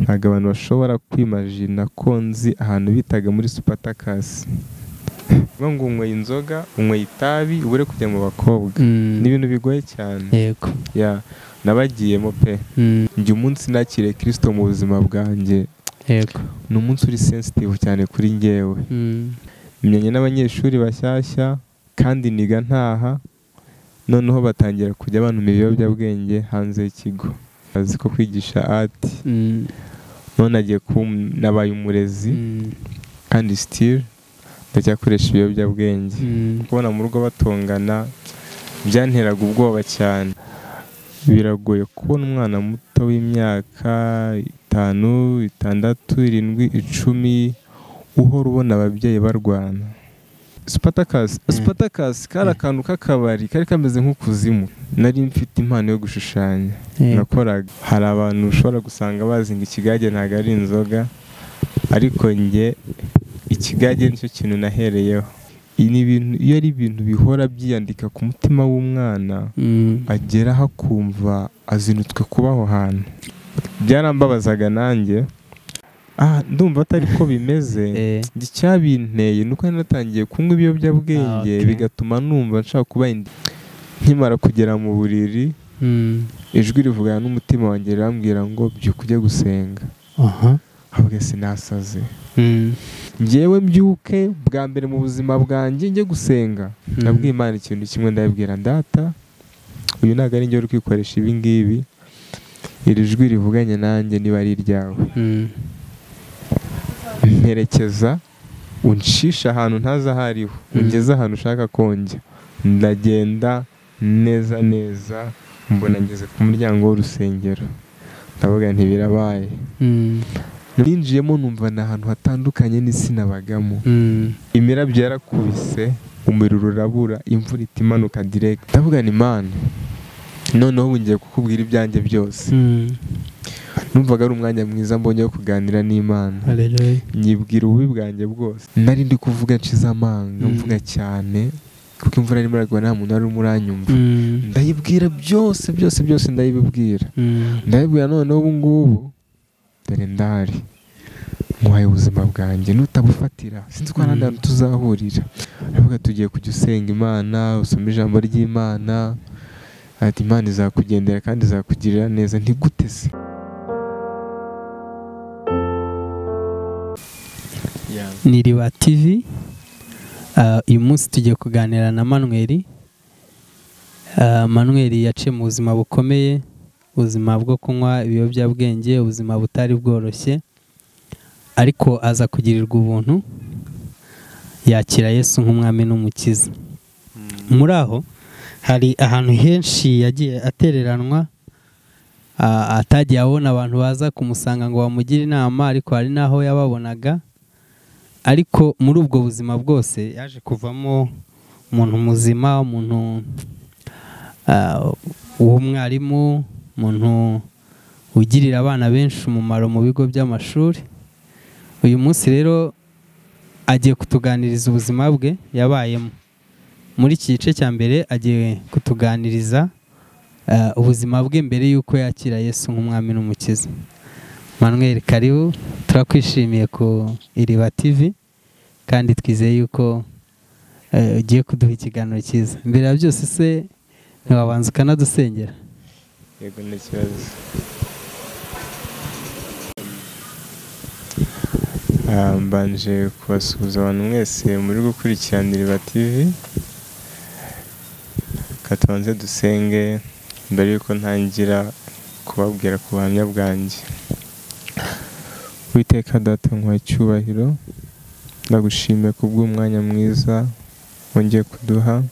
ntabwo abantu bashobora kwimagina ko nzi ahantu bitaga muri Spartacus. Ngo unyweye inzoga, unyweye itabi, ubure kujya mu bakobwa. Ni ibintu bigoye cyane. Yego. Nabagiyemo pe. Njye umunsi nakiriye Kristo mu buzima bwanjye. Yego. Ni umunsi uri sensitive cyane kuri njyewe. Menyanye n'abanyeshuri bashyashya kandi niga ntaha. Noneho batangira kujya abantu mu biyobyabwenge hanze y'ikigo. Azi ko kwigisha art. None agiye nabaye umurezi kandi still ndacyakoresha ibiyobyabwenge. Kubona mu rugo batongana byanteraga ubwoba cyane. Biragoye kubona umwana muto w'imyaka 5, 6, 7, 10 uhora ubona ababyeyi barwana. Spartacus kari akantu k'akabari kari kameze nk'ukuzimu. Nari mfite impano yo gushushanya. Nakoraga. Hari abantu ushobora gusanga bazinga ikigage ntago ari inzoga, ariko njye ikigage nicyo kintu nahereyeho. Iyo ari ibintu bihora byiyandika ku mutima w'umwana, ageraho akumva azinutswe kubaho hantu. Byarambabazaga nanjye. Ndumva atari ko bimeze. Icyabinteye nuko natangiye kunywa ibiyobyabwenge, bigatuma numva nshaka kuba nkimara kugera mu buriri. Ijwi rivugana n'umutima wanjye rirambwira ngo byuka ujye gusenga. Ahubwo sinasaze. Njyewe mbyuke bwa mbere mu buzima bwanjye njye gusenga. Nabwiye Imana ikintu kimwe, ndabibwira Data, uyu ntabwo ari njye uri kwikoresha ibi ngibi. Iri jwi rivuganye nanjye niba ari iryawe. Mperekeza, unshisha ahantu ntazi aho ariho, ungeze ahantu ushaka konjya. Ndagenda neza neza, mbona ngeze ku muryango w'urusengero. Ndavuga nti birabaye. Ninjiyemo numva ni ahantu hatandukanye n'isi nabagamo. Imirabyo yarakubise, umuriro urabura, imvura itimanuka direct. Ndavuga ni Imana, noneho ubu ngiye kukubwira ibyanjye byose. Numvaga ari umwanya mwiza mbonye wo kuganira n'Imana. Nyibwira ububi bwanjye bwose. Nari ndi kuvuga nshize amanga, mvuga cyane kuko imvura irimo iragwa, nta muntu wari uranyumva. Ndayibwira byose ndayibibwira. Ndayibwira noneho ubu ngubu dore ndahari, nkwaye ubuzima bwanjye, nutabufatira sinzi ko ahandi hantu tuzahurira. Aravuga tugiye kujya usenga Imana, usome ijambo ry'Imana, ati Imana izakugendera kandi izakugirira neza. Ntigute se? Ni Iriba TV. Uyu munsi tugiye kuganira na Manuel. Manuel yaciye mu buzima bukomeye, ubuzima bwo kunywa ibiyobyabwenge, ubuzima butari bworoshye, ariko aza kugirirwa ubuntu, yakira Yesu nk'umwami n'umukiza. Muri aho hari ahantu henshi yagiye atereranwa, atagiye abona abantu baza kumusanga ngo bamugire inama, ariko hari n'aho yababonaga. Ariko muri ubwo buzima bwose yaje kuvamo umuntu muzima, umuntu w'umwarimu, umuntu ugirira abana benshi umumaro mu bigo by'amashuri. Uyu munsi rero agiye kutuganiriza ubuzima bwe yabayemo. Muri iki gice cya mbere agiye kutuganiriza ubuzima bwe mbere y'uko yakira Yesu nk'umwami n'umukiza. Manuel, karibu, turakwishimiye ku Iriba TV kandi twizeye yuko ugiye kuduha ikiganiro cyiza. Mbere ya byose se ntiwabanza ukanadusengera? Yego, nta kibazo. Mbanje kubasuhuza abantu mwese muri gukurikirana Iriba TV. Katubanze dusenge mbere yuko ntangira kubabwira ku buhamya bwanjye. Uwiteka Data, nkwaye icyubahiro, ndagushimiye kubw'umwanya mwiza wongeye kuduha,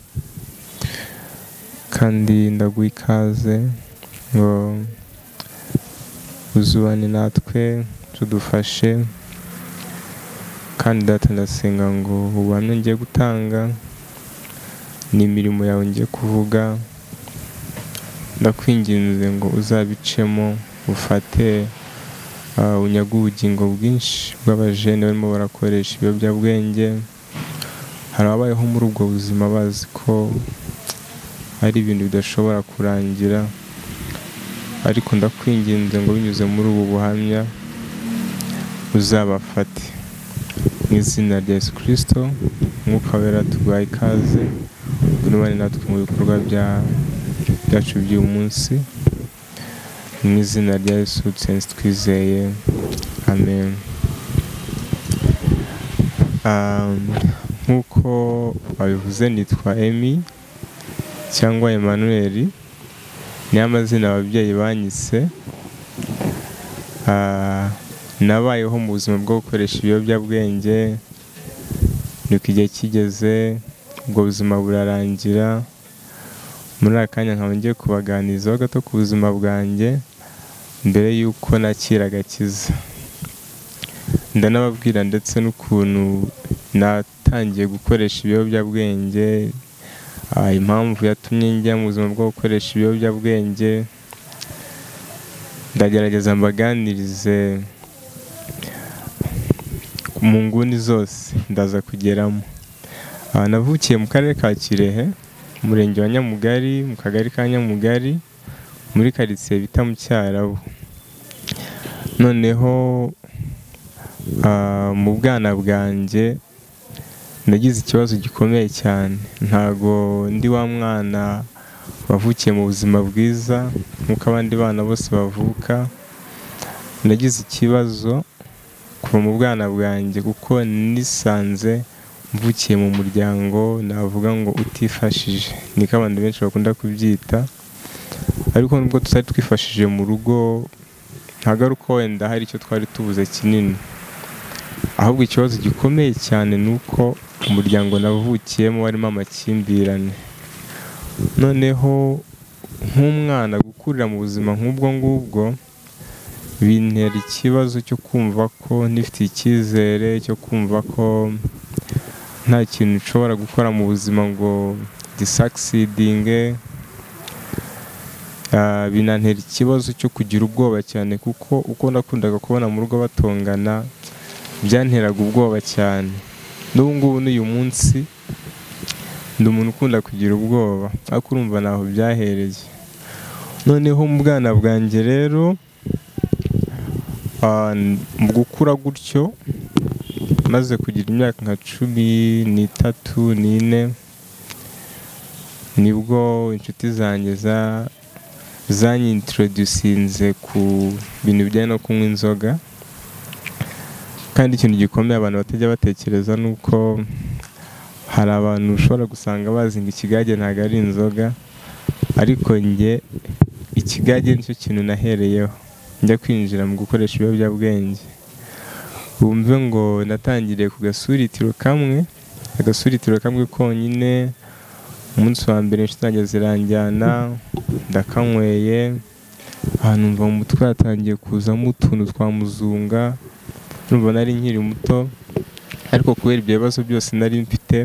kandi ndaguha ikaze ngo uzubane natwe, tudufashe. Kandi Data, ndasenga ngo ubuhamya ngiye gutanga ni imirimo yawe ngiye kuvuga. Ndakwinginze ngo uzabicemo, ufate unyaga ubugingo bwinshi bw'abajene barimo barakoresha ibiyobyabwenge. Hari ababayeho muri ubwo buzima bazi ko ari ibintu bidashobora kurangira, ariko ndakwinginze ngo binyuze muri ubu buhamya uzabafate. Mu izina rya Yesu Kristo, Mwuka Wera tuguhaye ikaze, unubane natwe mu bikorwa byacu by'uyu munsi. Mu izina rya Yesu dusenze twizeye, amen. Nk'uko babivuze, nitwa Emmy cyangwa Emmanuel, niyo amazina ababyeyi banyise. Nabayeho mu buzima bwo gukoresha ibiyobyabwenge, nuko igihe kigeze ubwo buzima burarangira. Muri aka kanya nkaba ngiye kubaganirizaho gato ku buzima bwanjye mbere y'uko nakira agakiza. Ndanababwira ndetse n'ukuntu natangiye gukoresha ibiyobyabwenge, impamvu yatumye njya mu buzima bwo gukoresha ibiyobyabwenge. Ndagerageza mbaganirize mu nguni zose ndaza kugeramo. Navukiye mu karere ka Kirehe, umurenge wa Nyamugari, mu kagari ka Nyamugari, muri karitsiye bita mu Cyarabu. Noneho mu bwana bwanjye nagize ikibazo gikomeye cyane. Ntago ndi wa mwana wavukiye mu buzima bwiza nk'uko abandi bana bose bavuka. Nagize ikibazo kuva mu bwana bwanjye kuko nisanze mvukiye mu muryango navuga ngo utifashije, niko abantu benshi bakunda kubyita. Ariko nubwo tutari twifashije mu rugo, ntabwo ari uko wenda hari icyo twari tubuze kinini, ahubwo ikibazo gikomeye cyane ni uko umuryango navukiyemo warimo amakimbirane. Noneho nk'umwana gukurira mu buzima nk'ubwo ngubwo bintera ikibazo cyo kumva ko nifitiye icyizere, cyo kumva ko nta kintu nshobora gukora mu buzima ngo gisakisidinge. Binantera ikibazo cyo kugira ubwoba cyane, kuko uko nakundaga kubona mu rugo batongana byanteraga ubwoba cyane. N'ubu ngubu n'uyu munsi ndi umuntu ukunda kugira ubwoba, ariko urumva ntaho byahereye. Noneho mu bwana bwanjye rero, mu gukura gutyo, maze kugira imyaka nka 13 n'ine, nibwo inshuti zanjye zanyintroducinze ku bintu bijyanye no kunywa inzoga. Kandi ikintu gikomeye abantu batajya batekereza ni uko hari abantu ushobora gusanga bazi ngo ikigage ntabwo ari inzoga, ariko njye ikigage nicyo kintu nahereyeho njya kwinjira mu gukoresha ibiyobyabwenge. Bumve ngo natangiriye ku gasuritiro kamwe konyine. Umunsi wa mbere inshuti zanjye ziranjyana, ndakanyweye, numva mu mutwe hatangiye kuzamo utuntu twa muzunga. Numva nari nkiri muto, ariko kubera ibyo bibazo byose nari mfite,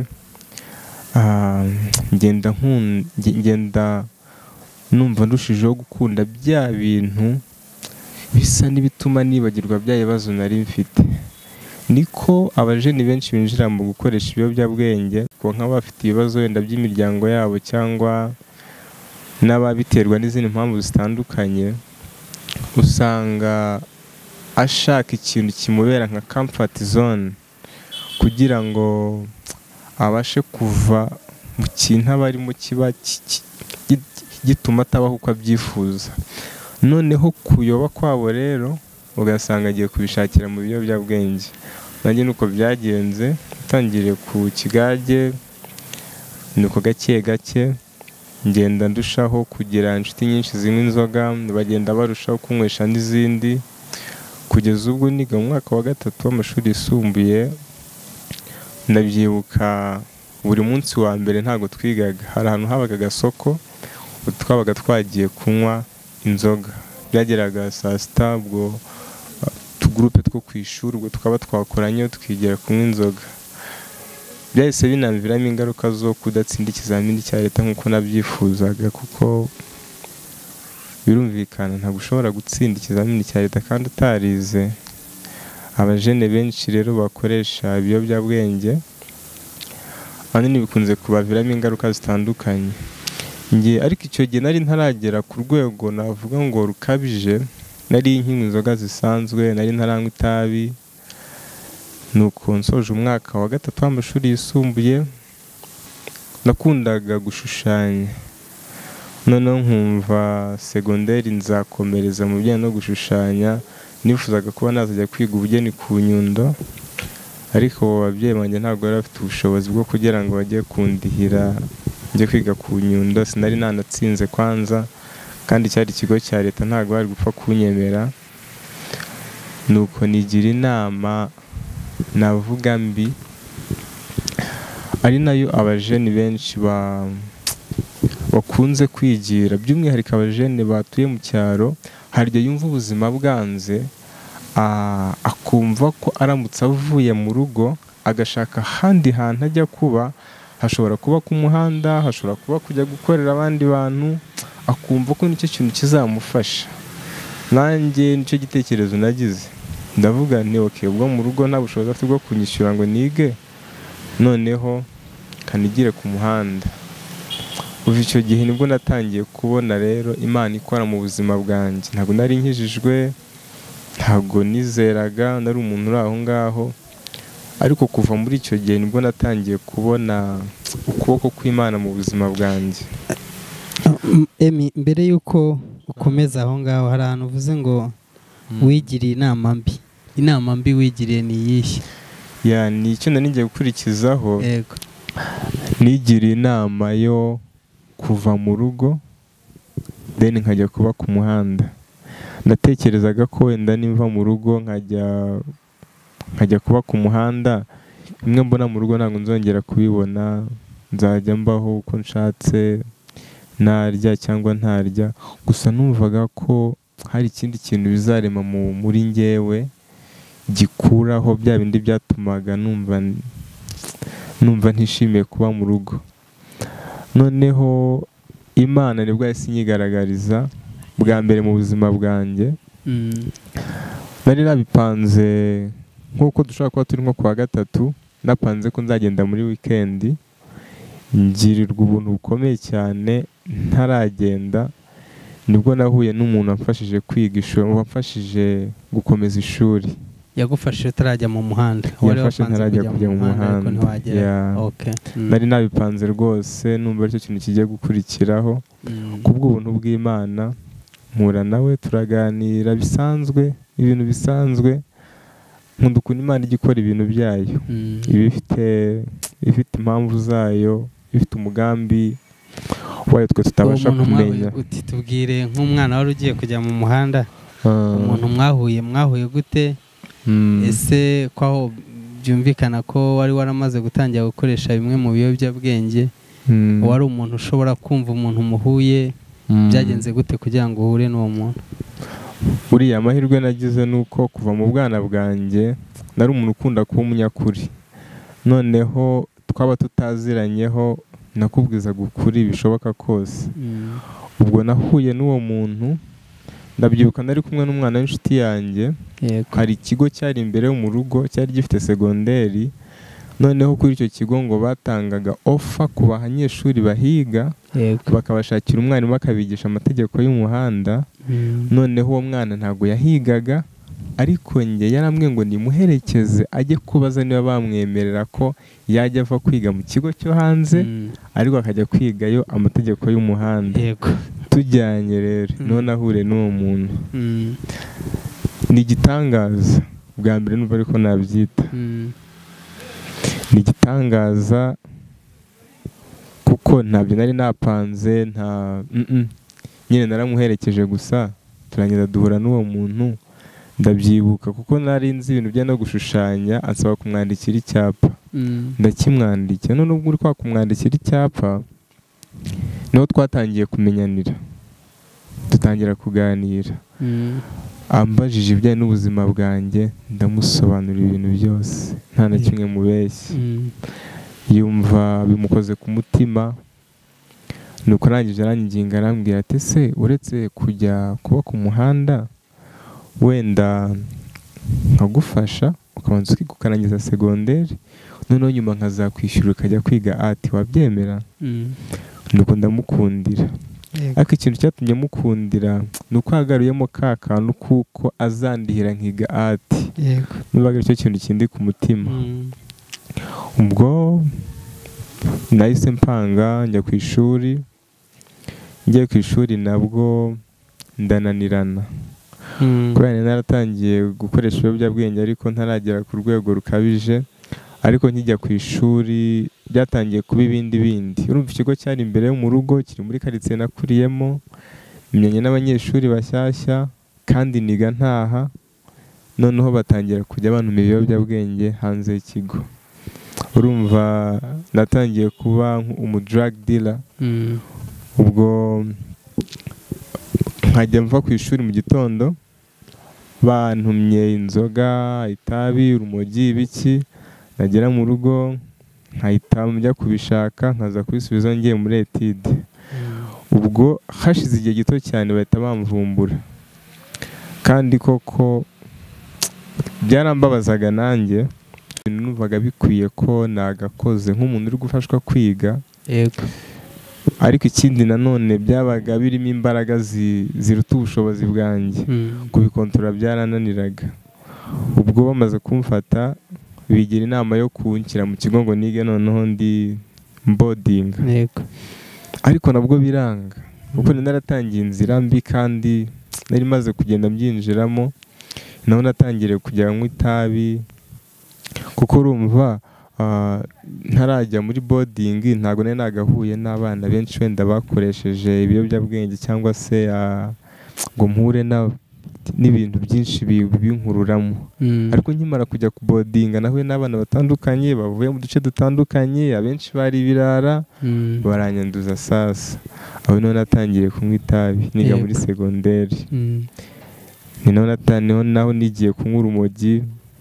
ngenda numva ndushijeho gukunda bya bintu bisa n'ibituma nibagirwa bya bibazo nari mfite. Niko abajeni benshi binjira mu gukoresha ibiyobyabwenge, kuko nk'abafite ibibazo wenda by'imiryango yabo cyangwa n'ababiterwa n'izindi mpamvu zitandukanye, usanga ashaka ikintu kimubera nka comfort zone kugira ngo abashe kuva mu kintu aba arimo kiba gituma atabaho uko abyifuza. Noneho kuyoba kwabo rero ugasanga agiye kubishakira mu biyobyabwenge. Nanjye nuko byagenze, natangiriye ku kigage, nuko gake gake ngenda ndushaho kugira inshuti nyinshi zinywa inzoga, bagenda barushaho kunywesha n'izindi, kugeza ubwo niga mu mwaka wa 3 w'amashuri yisumbuye. Ndabyibuka buri munsi wa mbere ntago twigaga, hari ahantu habaga agasoko, twabaga twagiye kunywa inzoga. Byageraga saa sita, ubwo tugurupe two ku ishuri ubwo tukaba twakoranye tukigira kunywa inzoga. Byahise binamviramo ingaruka zo kudatsinda ikizamini cya leta nk'uko nabyifuzaga, kuko birumvikana ntabwo ushobora gutsinda ikizamini cya leta kandi utarize. Abajene benshi rero bakoresha ibiyobyabwenge ahanini bikunze kubaviramo ingaruka zitandukanye. Ariko icyo gihe nari ntaragera ku rwego navuga ngo rukabije, nari nkinywa inzoga zisanzwe, nari ntaranywa itabi, nuko nsoje umwaka wa 3 w'amashuri yisumbuye nakundaga gushushanya, noneho nkumva segonderi nzakomereza mu bijyanye no gushushanya. Nifuzaga kuba nazajya kwiga ubugeni ku Nyundo, ariko ababyeyi banjye ntabwo bari bafite ubushobozi bwo kugira ngo bajye kundihira njye kwiga ku Nyundo. Sinari nanatsinze kwanza, kandi cyari ikigo cya leta, ntabwo bari gupfa kunyemera. Nuko nigira inama navuga mbi, ari nayo abajeni benshi bakunze kwigira, by'umwihariko abajeni batuye mu cyaro. Hari igihe yumva ubuzima bwanze, akumva ko aramutse avuye mu rugo agashaka ahandi hantu ajya kuba, hashobora kuba ku muhanda, hashobora kuba kujya gukorera abandi bantu, akumva ko nicyo kintu kizamufasha. Nanjye nicyo gitekerezo nagize, ndavuga nti okay, ubwo mu rugo nta bushobozi afite bwo kunyishyura ngo nige, noneho kanigire ku muhanda. Uva icyo gihe nibwo natangiye kubona rero Imana ikora mu buzima bwanjye. Ntabwo nari nkijijwe, ntabwo nizeraga, nari umuntu uri aho ngaho, ariko kuva muri icyo gihe nibwo natangiye kubona ukuboko kw'Imana mu buzima bwanjye. Emi, mbere y'uko ukomeza aho ngaho, hari ahantu uvuze ngo wigiriye inama mbi. Inama mbi wigiriye ni iyihe? Ni icyo nari ngiye gukurikizaho. Yego. Nigiriye inama yo kuva mu rugo then nkajya kuba ku muhanda. Natekerezaga ko wenda nimva mu rugo nkajya kuba ku muhanda, bimwe mbona mu rugo ntabwo nzongera kubibona, nzajya mbaho uko nshatse, narya cyangwa ntarya. Gusa numvaga ko hari ikindi kintu bizarema muri njyewe gikuraho bya bindi byatumaga numva ntishimiye kuba mu rugo. Noneho Imana nibwo yahise inyigaragariza bwa mbere mu buzima bwanjye. Nari nabipanze nk'uko dushobora kuba turi nko kuwa 3, napanze ko nzagenda muri weekend. Ngirirwa ubuntu bukomeye cyane ntaragenda, nibwo nahuye n'umuntu wamfashije kwiga ishuri, wamfashije gukomeza ishuri. Yagufashije utarajya mu muhanda? Yafashe ntarajya kujya mu muhanda. Nari nabipanze rwose, numva aricyo kintu kigiye gukurikiraho. Kubw'ubuntu bw'Imana mpura nawe, turaganira bisanzwe, ibintu bisanzwe. Nkunda ukuntu Imana ijya ikora ibintu byayo, ifite impamvu zayo, ifite umugambi wayo twe tutabasha kumenya. Tubwire nk'umwana wari ugiye kujya mu muhanda, umuntu mwahuye gute? Ese kwaho byumvikana ko wari waramaze gutangira gukoresha bimwe mu biyobyabwenge, wari umuntu ushobora kumva umuntu muhuye, byagenze gute kugira ngo uhure n'uwo muntu? Uriya amahirwe nagize nuko kuva mu bwana bwanjye nari umuntu ukunda kuba umunyakuri. Noneho twaba tutaziranyeho, nakubwizaga ukuri bishoboka kose. Ubwo nahuye n'uwo muntu, ndabyibuka nari kumwe n'umwana w'inshuti yanjye. Hari ikigo cyari imbere yo mu rugo, cyari gifite segonderi. Noneho kuri icyo kigo ngo batangaga offer ku banyeshuri bahiga, bakabashakira umwarimu akabigisha amategeko y'umuhanda. Noneho uwo mwana ntabwo yahigaga, ariko njye yarambwiye ngo nimuherekeze ajye kubaza niba bamwemerera ko yajya ava kwiga mu kigo cyo hanze, ariko akajya kwigayo amategeko y'umuhanda. Tujyanye rero, none ahure n'uwo muntu. Ni igitangaza bwa mbere, numva ariko nabyita. Ni igitangaza kuko ntabyo nari napanze, nyine naramuherekeje gusa, turangeza duhura n'uwo muntu. Ndabyibuka kuko nari nzi ibintu byo no gushushanya, ansaba kumwandikira icyapa. Ndakimwandikira, none ubwo uri kumwandikira icyapa niho twatangiye kumenyanira, dutangira kuganira. Ambajije ibijyanye n'ubuzima bwanjye, ndamusobanurira ibintu byose, nta na kimwe mubeshya. Yumva bimukoze ku mutima, nuko arangije aranginga, arambwira ati se uretse kujya kuba ku muhanda, wenda nkagufasha ukabanza ukiga ukarangiza segonderi, noneho nyuma nkazakwishyura ukajya kwiga ati wabyemera? Nuko ndamukundira, ariko ikintu cyatumye mukundira ni uko hagaruyemo ka kantu kuko azandihira nkiga ati numvaga aricyo kintu kindi ku mutima. Ubwo nahise mpanga njya ku ishuri, ngiye ku ishuri nabwo ndananirana kubera naratangiye gukoresha ibiyobyabwenge ariko ntaragera ku rwego rukabije, ariko nkijya ku ishuri byatangiye kuba ibindi bindi. Urumva ikigo cyari imbere yo mu rugo, kiri muri karitsiye nakuriyemo, menyanye n'abanyeshuri bashyashya kandi niga ntaha, noneho batangira kujya bantuma ibiyobyabwenge hanze y'ikigo. Urumva natangiye kuba umu drug dealer. Ubwo nkajya mva ku ishuri mu gitondo bantumye inzoga, itabi, urumogi, ibiki, nagera mu rugo nkahita njya kubishaka nkaza kubisubiza ngiye muri etide. Ubwo hashize igihe gito cyane bahita bamvumbura, kandi koko byarambabazaga nanjye, numvaga bikwiye ko nagakoze nk'umuntu uri gufashwa kwiga. Ariko ikindi nanone byabaga birimo imbaraga ziruta ubushobozi bwanjye, kubikontorora byarananiraga. Ubwo bamaze kumfata bigira inama yo kunshyira mu kigo ngo nige noneho ndi boarding, ariko nabwo biranga kuko naratangiye inzira mbi kandi nari maze kugenda mbyinjiramo. Naho natangiriye kujya nywa itabi kuko urumva ntarajya muri boarding ntabwo nari nagahuye n'abana benshi wenda bakoresheje ibiyobyabwenge cyangwa se ngo mpure n'ibintu byinshi binkururamo. Ariko nkimara kujya ku boarding nahuye n'abana batandukanye bavuye mu duce dutandukanye, abenshi bari ibirara, baranyanduza sasa. Aho niho natangiye kunywa itabi niga muri segonderi. Naho nigiye kunywa urumogi,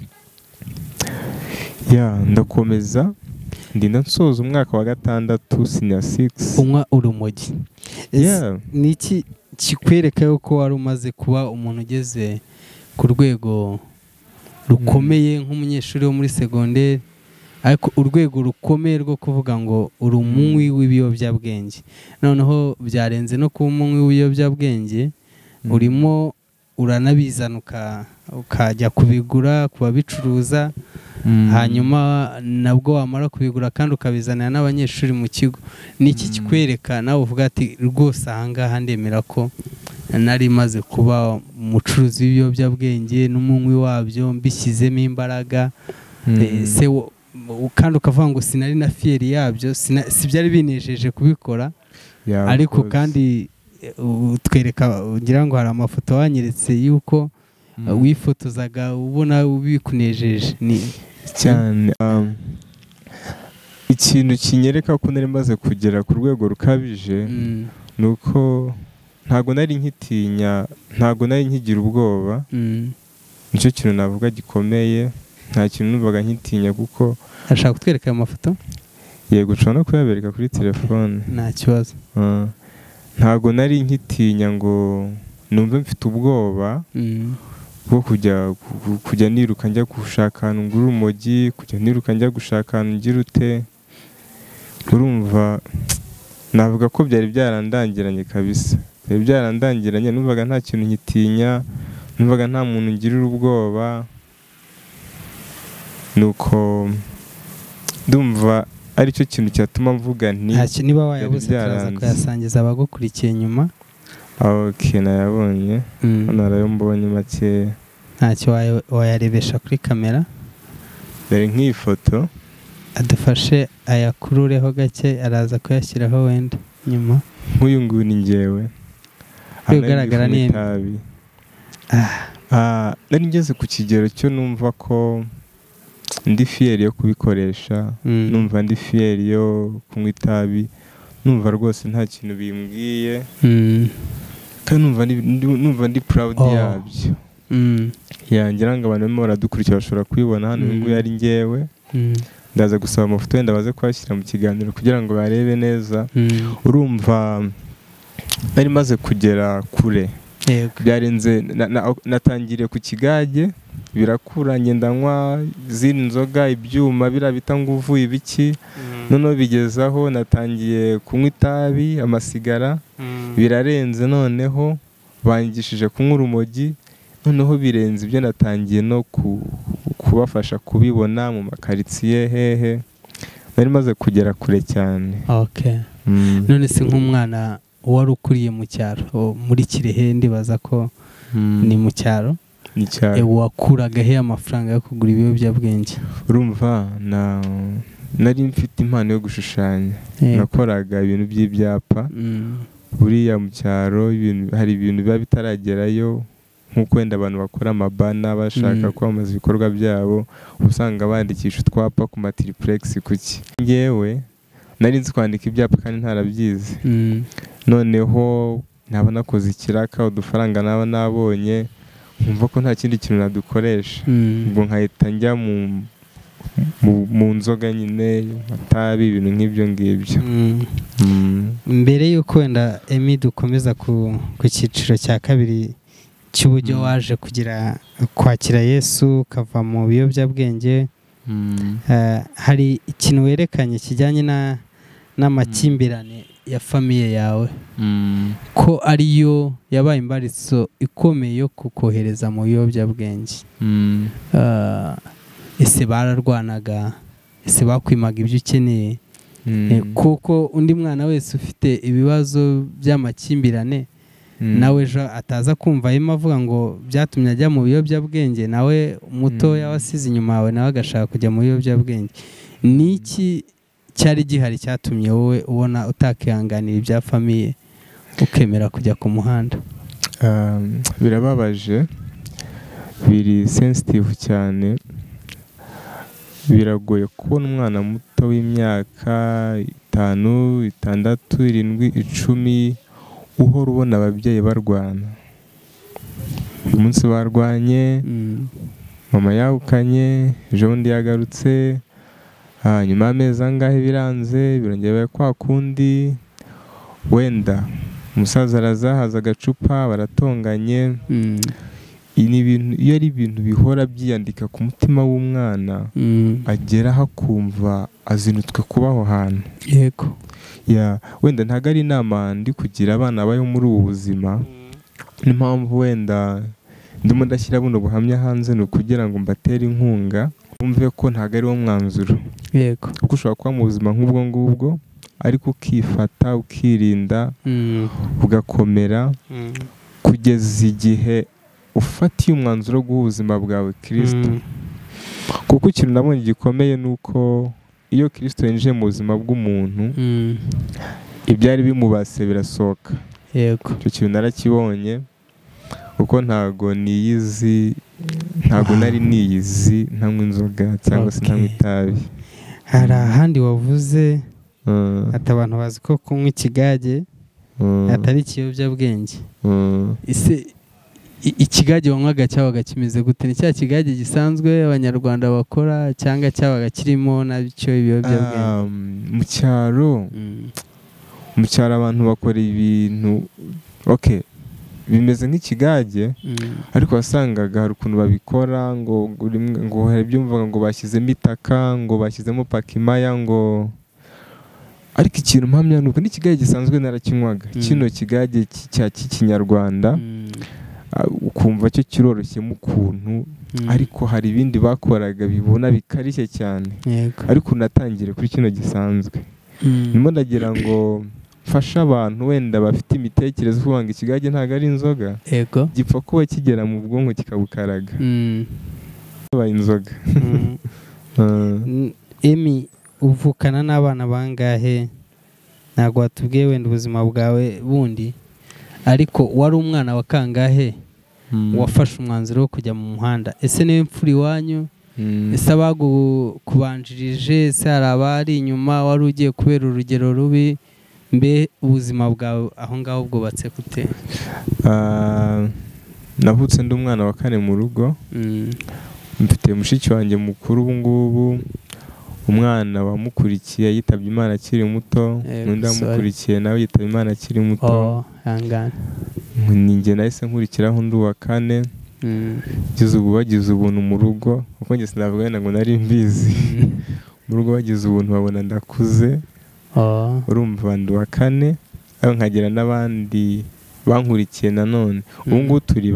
ndakomeza ndinda nsoza umwaka wa 6 senior 6. Unywa urumogi, ni iki kikwereka yuko wari umaze kuba umuntu ugeze ku rwego rukomeye nk'umunyeshuri wo muri segonderi, ariko urwego rukomeye rwo kuvuga ngo uri umunywi w'ibiyobyabwenge? Noneho byarenze no kuba umunywi w'ibiyobyabwenge, urimo uranabizana ukajya kubigura ku babicuruza, hanyuma nabwo wamara kubigura kandi ukabizanira n'abanyeshuri mu kigo. Ni iki kikwereka nawe uvuga ati rwose ahangaha ndemera ko nari maze kuba umucuruzi w'ibiyobyabwenge n'umunywi wabyo, mbishyizemo imbaraga, kandi ukavuga ngo sinari na fiyeri yabyo, si byari binejeje kubikora, ariko kandi utwereka, ugira ngo hari amafoto wanyeretse yuko wifotozaga ubona bikunejeje cyane. Ikintu kinyereka ko nari maze kugera ku rwego rukabije ni uko ntabwo nari nkitinya, ntabwo nari nkigira ubwoba. Nicyo kintu navuga gikomeye, nta kintu numvaga nkitinya. Kuko ashaka kutwereka ayo mafoto? Yego, ushobora no kuyabereka kuri telefone, nta kibazo. Ntabwo nari nkitinya ngo numve mfite ubwoba bwo kujya niruka njya gushaka ahantu ngura urumogi, kujya niruka njya gushaka ahantu ngira ute. Urumva navuga ko byari byarandangiranye kabisa, byari byarandangiranye. Numvaga nta kintu nkitinya, numvaga nta muntu ngirira ubwoba. Nuko ndumva aricyo kintu cyatuma mvuga nti niba wayabuze turaza kuyasangiza abagukurikiye nyuma. Nayabonye hano, harayo mbonye make. Ntacyo wayarebesha kuri kamera? Dore nk'iyi foto, adufashe ayakurureho gake, araza kuyashyiraho wenda nyuma. Nk'uyu nguyu ni njyewe, ugaragara ni itabi. Nari ngeze ku kigero cyo numva ko ndi fiyeri yo kubikoresha, numva ndi fiyeri yo kunywa itabi, numva rwose nta kintu bimbwiye, kandi numva ndi proud yabyo. Ngira ngo abantu barimo baradukurikira bashobora kubibona hano. Uyu nguyu ari njyewe, ndaza gusaba amafoto wenda baze kuhashyira mu kiganiro kugira ngo barebe neza. Urumva nari maze kugera kure, byarenze. Natangiriye ku kigage, birakura, ngenda nywa izindi nzoga, ibyuma birabita nguvu, ibiki. Noneho bigezaho natangiye kunywa itabi, amasigara, birarenze, noneho bangishije kunywa urumogi, noneho birenze ibyo natangiye no kubafasha kubibona mu makaritsiye hehe, nari maze kugera kure cyane. Okay. None se nk'umwana wari ukuriye mu cyaro muri Kirehe, ndibaza ko ni mu cyaro, wakuraga he amafaranga yo kugura ibiyobyabwenge? Urumva nari mfite impano yo gushushanya, nakoraga ibintu by'ibyapa. Buriya mu cyaro hari ibintu biba bitaragerayo, nk'uko wenda abantu bakora amabana bashaka kwamamaza ibikorwa byabo, usanga bandikisha utwapa ku matriplex. Kuki ngewe nari nzi kwandika ibyapa kandi ntarabyize, noneho naba nakoze ikiraka, udufaranga naba nabonye nkumva ko nta kindi kintu nadukoresha, ubwo nkahita njya mu nzoga nyine, amatabi, ibintu nk'ibyo ngibyo. Mbere y'uko wenda Emmy dukomeza ku cyiciro cya kabiri cy'uburyo waje kugira kwakira Yesu ukava mu biyobyabwenge, hari ikintu werekanye kijyanye n'amakimbirane ya famiye yawe, ko ariyo yabaye imbarutso ikomeye yo kukohereza mu biyobyabwenge. Ese bararwanaga? Ese bakwimaga ibyo ukeneye? Kuko undi mwana wese ufite ibibazo by'amakimbirane, nawe ejo ataza kumva yema avuga ngo byatumye ajya mu biyobyabwenge, nawe mutoya wasize inyuma yawe nawe agashaka kujya mu biyobyabwenge. Ni iki cyari gihari cyatumye wowe ubona utakihanganira ibya famiye ukemera kujya ku muhanda? Birababaje, biri sensitive cyane. Biragoye kubona umwana muto w'imyaka 5, 6, 7, 10 uhora ubona ababyeyi barwana. Uyu munsi barwanye, mama yahukanye, ejo bundi yagarutse, nyuma y'amezi angahe biranze, birongera kwa kundi, wenda umusaza arazahaza agacupa, baratonganye. Iyo ari ibintu bihora byiyandika ku mutima w'umwana, agera akumva azinutswe kubaho hantu. Yego. Wenda ntago ari inama ndi kugira abana bayo muri ubu buzima, n'impamvu wenda ndimo ndashyira buno buhamya hanze ni ukugira ngo mbatere inkunga, bumve ko ntago ari wo mwanzuro. Yego. Kuko ushobora kuba mu buzima nk'ubwo ngubwo, ariko ukifata, ukirinda, ugakomera, kugeza igihe ufatiye umwanzuro w'ubuzima bwawe Kristo. Kuko ikintu nabonye gikomeye ni uko iyo Kristo yinjiye mu buzima bw'umuntu, ibyari bimubase birasohoka. Yego. Icyo kintu narakibonye, kuko ntago nari niyizi ntanywa inzoga cyangwa se ntanywa itabi. Hari ahandi wavuze ati abantu bazi ko kunywa ikigage atari ikiyobyabwenge. Ise ikigage wanywaga cyabaga kimeze gute? Ni cya kigage gisanzwe abanyarwanda bakora cyangwa cyabaga kirimo nabyo ibiyobyabwenge? Mu cyaro abantu bakora ibintu bimeze nk'ikigage, ariko wasangaga hari ukuntu babikora, ngo hari ibyumvaga ngo bashyizemo itaka, ngo bashyizemo pakimaya, ngo ariko ikintu mpamya nuko n'ikigage gisanzwe narakinywaga. Kino kigage cy'ikinyarwanda ukumva cyo kiroroshye mu kuntu, ariko hari ibindi bakoraga bibona bikarishye cyane. Ariko unatangire kuri kino gisanzwe. Nimo ndagira ngo mfasha abantu wenda bafite imitekerereze kuvuga ngo ikigage ntago ari inzoga, gipfa kuba kigera mu bwonko kikabukaraga baye inzoga. Emmy, uvukana n'abana bangahe? Ntago watubwiye wenda ubuzima bwawe bundi, ariko wari umwana wa kangahe wafashe umwanzuro wo kujya mu muhanda? Ese niwe mfura iwanyu? Ese abagukubanjirije? Ese hari abari inyuma wari ugiye kubera urugero rubi? Mbe ubuzima bwawe aho ngaho bwubatse gute? Navutse ndi umwana wa 4 mu rugo. Mfite mushiki wanjye mukuru ubu ngubu, umwana wamukurikiye yitabye Imana akiri muto, n'undi wamukurikiye nawe yitabye Imana akiri muto. Ninjye nahise nkurikiraho ndi uwa 4. Gize ubu bagize ubuntu mu rugo, kuko njye sinavuga ngo nari mbizi. Mu rugo bagize ubuntu babona ndakuze. Urumva ndi uwa 4, nkagira n'abandi bankurikiye nanone ubu ngubu turi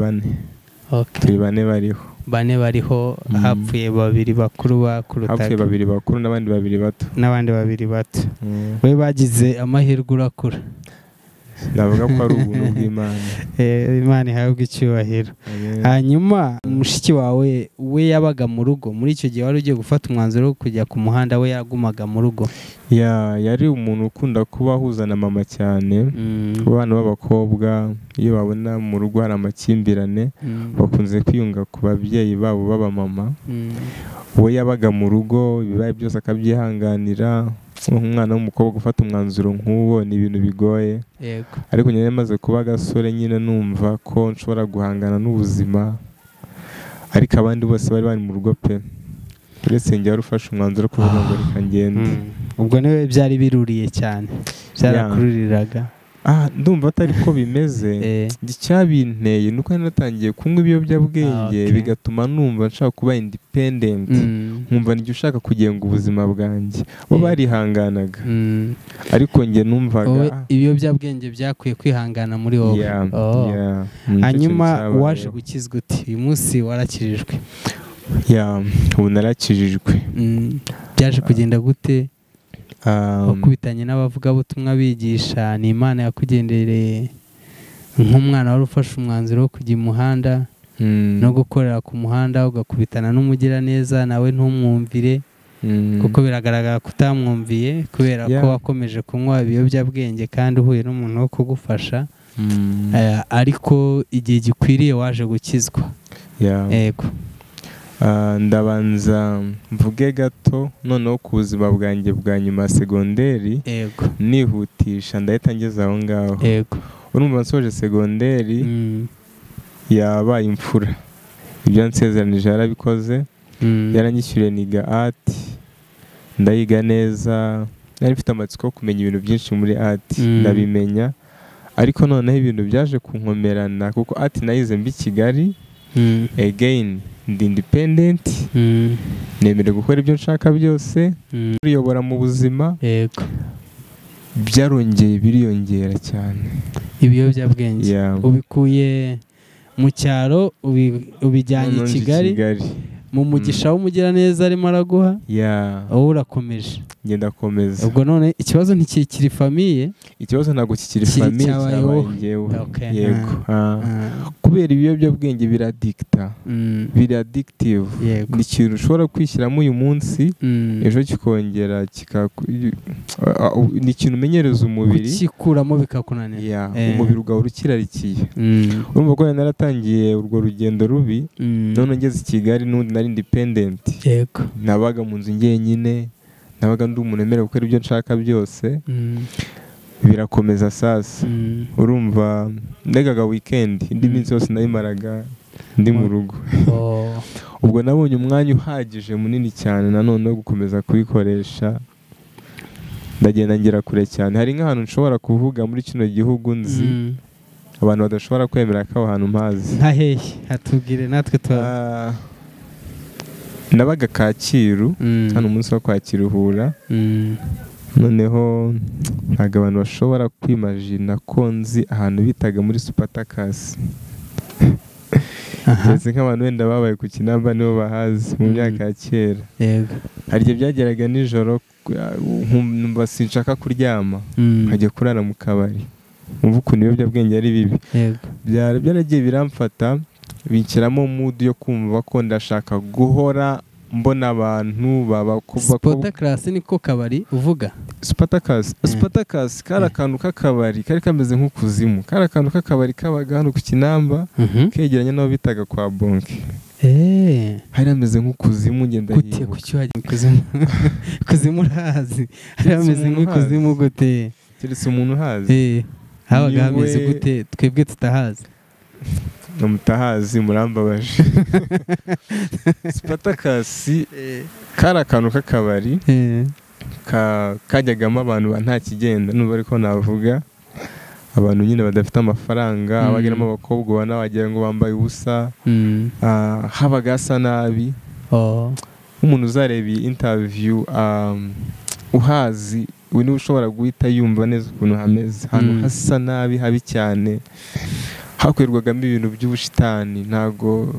bane bariho hapfuye 2 bakuru bakurutaga, hapfuye 2 bakuru n'abandi 2 bato. We bagize amahirwe urakura. Ndavuga ko ari ubuntu bw'Imana. Imana ihabwa icyubahiro. Hanyuma mushiki wawe we yabaga mu rugo muri icyo gihe wari ugiye gufata umwanzuro wo kujya ku muhanda, we yagumaga mu rugo? Yari umuntu ukunda kuba ahuza na mama cyane. Abana b'abakobwa iyo babona mu rugo hari amakimbirane bakunze kwiyunga ku babyeyi babo b'abamama. We yabaga mu rugo ibibaye byose akabyihanganira. Umwana w'umukobwa gufata umwanzuro nk'uwo ni ibintu bigoye. Ariko nyine maze kuba gasore nyine numva ko nshobora guhangana n'ubuzima, ariko abandi bose bari mu rugo pe. Uretse njye wari ufashe umwanzuro kuvuga ngo reka ngende. Ubwo niwe byari biruriye cyane, byarakururiraga? Ndumva atari ko bimeze. Icyabinteye nuko natangiye kunywa ibiyobyabwenge bigatuma numva nshaka kuba independent, nkumva nijye ushaka kugenga ubuzima bwanjye. Bo barihanganaga ariko njye numvaga ibiyobyabwenge byakwiye kwihangana muri wowe. Hanyuma waje gukizwa uti? Uyu munsi warakijijwe? Ubu narakijijwe. Byaje kugenda gute? Wakubitanye n'abavugabutumwa bigisha? Ni Imana yakugendereye nk'umwana wari ufashe umwanzuro wo kujya umuhanda no gukorera ku muhanda, ugakubitana n'umugiraneza nawe ntumwumvire? Kuko biragaragara ko utamwumviye kubera ko wakomeje kunywa ibiyobyabwenge kandi uhuye n'umuntu wo kugufasha. Ariko igihe gikwiriye waje gukizwa. Yego. Ndabanza mvuge gato noneho ku buzima bwanjye bwa nyuma segonderi. Nihutisha ndahita ngeze aho ngaho. Urumva nsoje segonderi yabaye imfura. Ibyo nsezeranije yarabikoze. Yaranyishyuriye niga art, ndayiga neza. Nari mfite amatsiko yo kumenya ibintu byinshi muri art, ndabimenya. Ariko noneho ibintu byaje kunkomerana kuko art nayize mbi Kigali. Again ndi independent, nemerewe gukora ibyo nshaka byose, kwiyobora mu buzima. Biriyongera cyane ibiyobyabwenge. Ubikuye mu cyaro ubijyanye i Kigali mu mugisha w'umugiraneza arimo araguha. Wowe urakomeje. Ngenda komeza. Ubwo none ikibazo ntikiri famiye? Ikibazo ntabwo kikiri famiye cyabaye njyewe. Yego. Kubera ibiyobyabwenge biradicta, biradictive. Ni ikintu ushobora kwishyiramo uyu munsi ejo kikongera ni ikintu umenyereza umubiri, kikuramo bikakunanira. Umubiri ugahora ukirarikiye. Urumva ko naratangiye urwo rugendo rubi, none ngeze i Kigali n'undi nari independent. Nabaga mu nzu njyenyine, nabaga ndi umuntu wemerewe gukora ibyo nshaka byose. Birakomeza sasa. Urumva ndegaga weekend, indi minsi yose nayimaraga ndi mu rugo. Ubwo nabonye umwanya uhagije munini cyane nanone wo gukomeza kubikoresha. Ndagenda ngera kure cyane. Hari nk'ahantu nshobora kuvuga muri kino gihugu nzi abantu badashobora kwemera ko aho hantu mpazi. Nka hehe? Hatubwire natwe nabaga Kacyiru, hano umunsi wo kwakiruhura. Noneho ntabwo abantu bashobora kwimagina ko nzi ahantu bitaga muri Spartacus. Ndetse nk'abantu wenda babaye ku Kinamba nibo bahazi mu myaka ya kera. Hari igihe byageraga nijoro nkumva sinshaka kuryama, nkajya kurara mu kabari. Umva ukuntu ibiyobyabwenge ari bibi. Byaragiye biramfata, binshyiramo mood yo kumva ko ndashaka guhora mbona abantu Spartacus niko kabari uvuga? Spartacus kari akantu k'akabari kari kameze nk'ukuzimu. Kari akantu k'akabari kabaga hano ku Kinamba kegeranye n'aho bitaga kwa Bonke. Hari hameze nk'ukuzimu. Ngenda hibuka. Kuki wajya kuzimu? Kuzimu urahazi? Hari hameze nk'ukuzimu gute? Keretse umuntu uhazi. Habaga hameze gute twebwe tutahazi? Mutahazi murambabaje. Spartacus kari akantu k'akabari kajyagamo abantu nta kigenda, nubwo ariko navuga abantu nyine badafite amafaranga. Abagiramo abakobwa ubona wagira ngo bambaye ubusa. Habaga hasa nabi. Umuntu uzareba iyi interview uhazi we niwe ushobora guhita yumva neza ukuntu hameze, ahantu hasa nabi habi cyane, hakorerwagamo ibintu by'ubushitani. Ntago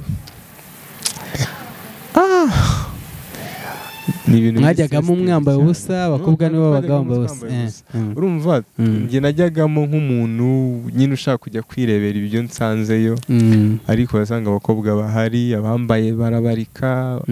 ni ibintu mwajyagamo mwambaye ubusa, abakobwa nibo babaga bambaye ubusa. Urumva njye najyagamo nk'umuntu nyine ushaka kujya kwirebera ibyo nsanzeyo, ariko wasanga abakobwa bahari, abambaye barabarika,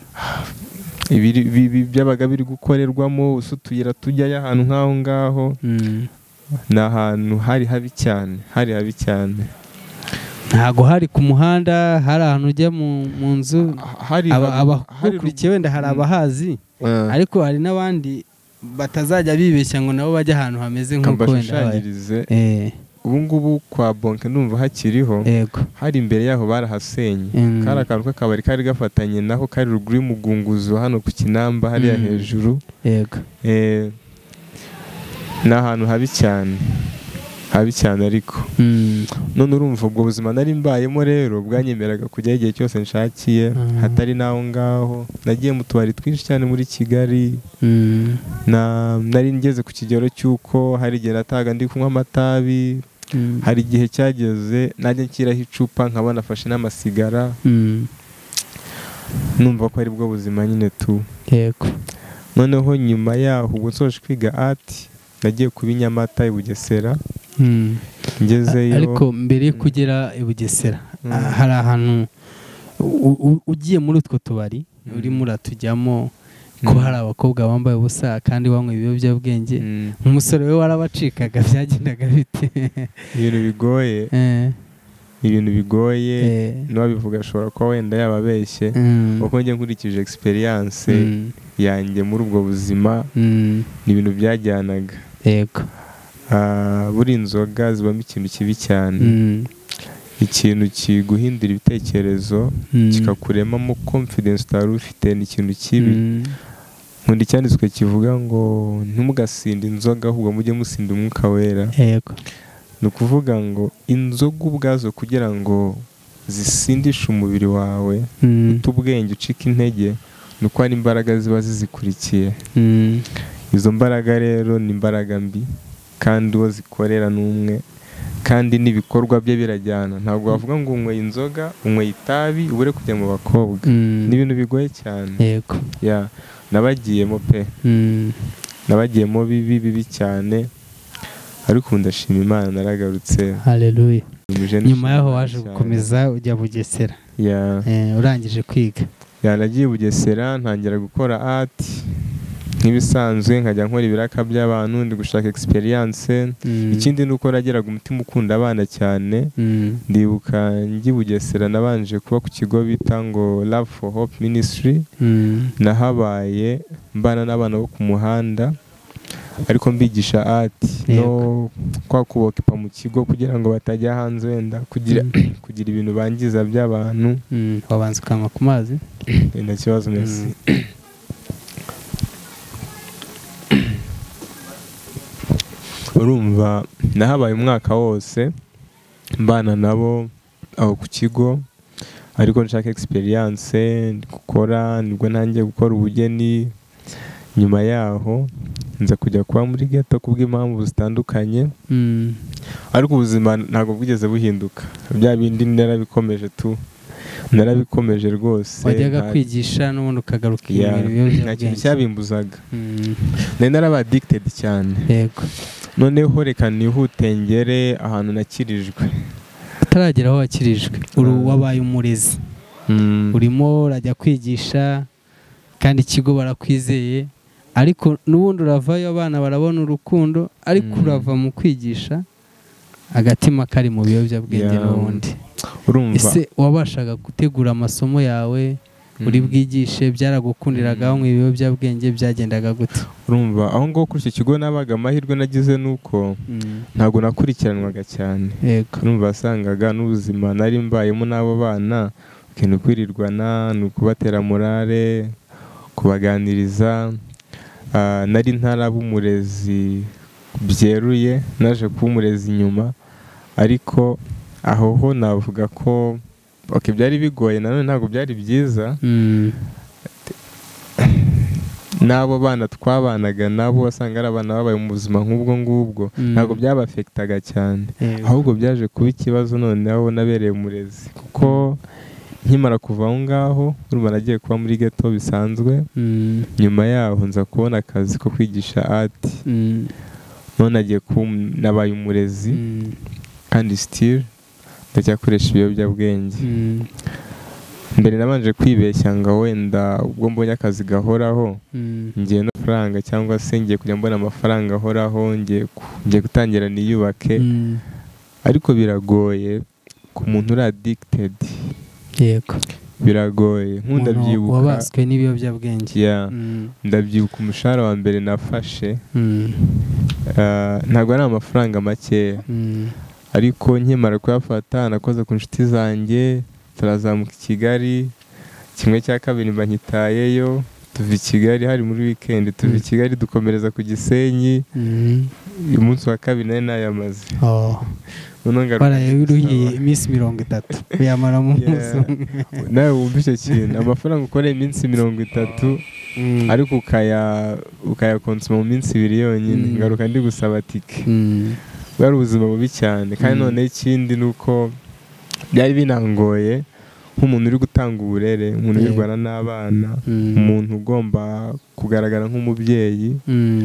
byabaga biri gukorerwamo usutuyira tujyayo ahantu nk'aho ngaho. Ni ahantu hari habi cyane, hari habi cyane. Ntago hari ku muhanda, hari ahantu ujya mu nzu, abakurikiye wenda hari abahazi, ariko hari n'abandi batazajya bibeshya ngo nabo bajya ahantu hameze nk'uko wenda. Ubu ngubu kwa Bonke ndumva hakiriho, hari imbere yaho barahasenye. Kari akantu k'akabari kari gafatanye naho, kari ruguru y'umugunguzo hano ku Kinamba hariya hejuru. Ni ahantu habi cyane, habi cyane. Ariko none urumva ubwo buzima nari mbayemo rero bwanyemeraga kujyaho igihe cyose nshakiye, hatari n'aho ngaho. Nagiye mu tubari twinshi cyane muri Kigali, nari ngeze ku kigero cy'uko hari igihe nataga ndi kunywa amatabi, hari igihe cyageze najya nshyiraho icupa nkaba nafashe n'amasigara, numva ko ari bwo buzima nyine tu. Noneho nyuma yaho ubwo nsoje kwiga art, nagiye kuba i Nyamata i Bugesera. Ngezeyo, ariko mbere yo kugera i Bugesera hari ahantu ugiye muri utwo tubari urimo uratujyamo, ko hari abakobwa bambaye ubusa kandi banywa ibiyobyabwenge, umusore we warabacikaga, byagendaga bite? Ibintu bigoye, ibintu bigoye. N'uwabivuga ashobora kuba wenda yababeshye, kuko njye nkurikije experience yanjye muri ubwo buzima, ni ibintu byajyanaga. Buri inzoga zibamo ikintu kibi cyane, ikintu kiguhindura ibitekerezo, kikakuremamo confidence utari ufite. Ni ikintu kibi. Nkunda icyanditswe kivuga ngo ntimugasinde inzoga, ahubwo mujye musinda umwuka wera. Ni ukuvuga ngo inzoga ubwazo kugira ngo zisindishe umubiri wawe, utubwenge ucika intege, ni uko hari imbaraga ziba zizikurikiye. Izo mbaraga rero ni imbaraga mbi, kandi uwo zikorera n'umwe, kandi n'ibikorwa bye birajyana. Ntabwo wavuga ngo unyweye inzoga, unyweye itabi, ubure kujya mu bakobwa. Ni ibintu bigoye cyane. Nabagiyemo pe, nabagiyemo bibi cyane, ariko ubu ndashima Imana naragarutse. Haleluya. Nyuma yaho waje gukomeza ujya Bugesera, urangije kwiga. Nagiye Bugesera ntangira gukora art nk'ibisanzwe, nkajya nkora ibiraka by'abantu, ndi gushaka experience. Ikindi ni uko nageraga umutima ukunda abana cyane. Ndibuka njye Bugesera nabanje kuba ku kigo bita ngo Love for Hope Ministry. Nahabaye mbana n'abana bo ku muhanda, ariko mbigisha art no kwa kubokipa mu kigo kugira ngo batajya hanze wenda kugira ibintu bangiza by'abantu. Wabanza ukanywa ku mazi? Nta kibazo, merci. Urumva nahabaye umwaka wose mbana nabo aho ku kigo, ariko nshaka experience gukora. Nibwo ntangiye gukora ubugeni. Nyuma yaho nza kujya kuba muri ghetto kubw'impamvu zitandukanye, ariko ubuzima ntabwo bwigeze buhinduka. Bya bindi narabikomeje tu, narabikomeje rwose. Wajyaga kwigisha n'ubundi ukagaruka imirimo nta kintu cyabimbuzaga. Nari naraba addicted cyane. Noneho reka nihute ngere ahantu nakirijwe. Utaragera aho wakirijwe, wabaye umurezi, urimo urajya kwigisha, kandi ikigo barakwizeye, ariko n'ubundi uravayo abana barabona urukundo, ariko urava mu kwigisha agatima kari mu biyobyabwenge n'ubundi. Ese wabashaga gutegura amasomo yawe uri bwigishe? Byaragukundiraga mu ibiyobyabwenge byagendaga gute? Urumva aho ngo kuri icyo kigo nabaga amahirwe nagize nuko ntabwo nakurikiranwaga cyane. Urumva wasangaga n'ubuzima nari mbayemo n'abo bana, ikintu kwirirwana, ni ukubatera morale, kubaganiriza. Nari ntaraba umurezi byeruye, naje kuba umurezi nyuma, ariko aho ho navuga ko byari bigoye, nanone ntabwo byari byiza. n'abo bana twabanaga nabo wasanga ari abana babaye mu buzima nk'ubwo ngubwo ntabwo byabafekitaga cyane, ahubwo byaje kuba ikibazo noneho nabereye umurezi, kuko nkimara kuva aho ngaho urumva nagiye kuba muri ghetto bisanzwe. Nyuma yaho nza kubona akazi ko kwigisha art, none nabaye umurezi kandi still ndacyakoresha ibiyobyabwenge. Mbere nabanje kwibeshya ngo wenda ubwo mbonye akazi gahoraho ngiye no faranga cyangwa se ngiye kujya mbona amafaranga ahoraho ngiye gutangira niyubake, ariko biragoye ku muntu uri addicted. Yego, biragoye. Nkunda byibuka wabaswe n'ibiyobyabwenge. Ndabyibuka umushahara wa mbere nafashe ntabwo ari amafaranga makeya, ariko nkimara kuyafata nakoze ku nshuti zanjye, turazamuka i Kigali, 1/2 mba nkitayeyo, tuva i Kigali hari muri weekend, tuva i Kigali dukomereza ku Gisenyi, umunsi wa 2 nari nayamaze. Barayabiruhiye iminsi 30 uyamara mu munsi umwe. Nawe wumva icyo kintu, amafaranga ukoreye iminsi 30 ariko ukayakonsoma mu minsi 2 yonyine, ngaruka ndi gusaba tike. Bwari ubuzima bubi cyane, kandi none ikindi nuko byari binangoye nk'umuntu uri gutanga uburere, umuntu urwana n'abana, umuntu ugomba kugaragara nk'umubyeyi,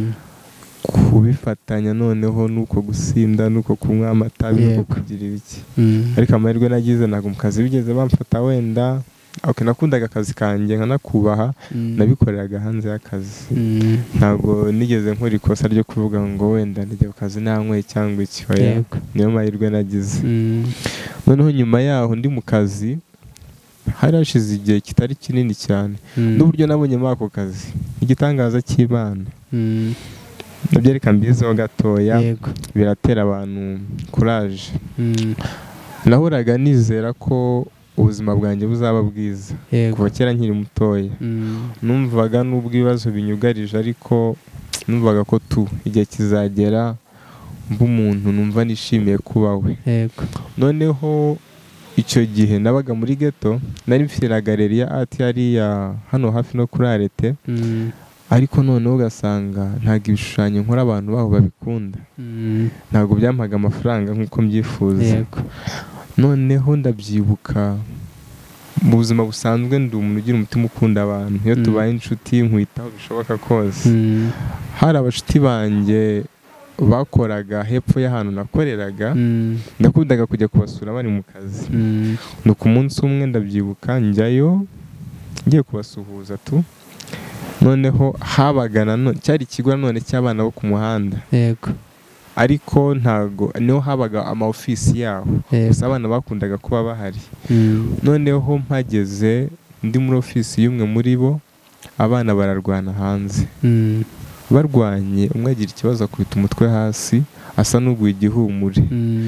kubifatanya noneho nuko gusinda, nuko kunywa amatabi, nuko kugirira iki. Ariko amahirwe nagize ntabwo mu kazi bigeze bamfata wenda. Nakundaga akazi kanjye nkanakubaha, nabikoreraga hanze y'akazi. Ntabwo nigeze nkora ikosa ryo kuvuga ngo wenda njya ku kazi nanyweye cyangwa iki. Niyo mahirwe nagize. Noneho nyuma yaho ndi mu kazi hari hashize igihe kitari kinini cyane, n'uburyo nabonyemo ako kazi igitangaza cy'Imana. Nabyo reka mbizeho gatoya, biratera abantu courage. Nahoraga nizera ko ubuzima bwanjye buzaba bwiza kuva kera nkiri mutoya. Numvaga n'ubwo ibibazo binyugarije, ariko numvaga ko igihe kizagera mba umuntu numva nishimiye kuba we. Noneho icyo gihe nabaga muri ghetto, nari mfite na galeri ya art hariya hano hafi no kuri Arete, ariko noneho ugasanga ntabwo ibishushanyo nkora abantu baho babikunda, ntabwo byampaga amafaranga nk'uko mbyifuza. Noneho ndabyibuka mu buzima busanzwe ndi umuntu ugira umutima ukunda abantu, iyo tubaye inshuti nkwitaho bishoboka kose. Hari abashuti banjye bakoraga hepfo y'ahantu nakoreraga, ndakundaga kujya kubasura bari mu kazi. Nuko umunsi umwe ndabyibuka njyayo ngiye kubasuhuza noneho habaga cyari ikigo none cy'abana bo ku muhanda, ariko ntago niho habaga ama office yaho, gusa abana bakundaga kuba bahari. Noneho mpageze ndi muri office y'umwe muri bo, abana bararwana hanze. Barwanye, umwe agira ikibazo akubita umutwe hasi asa n'uguye igihumure.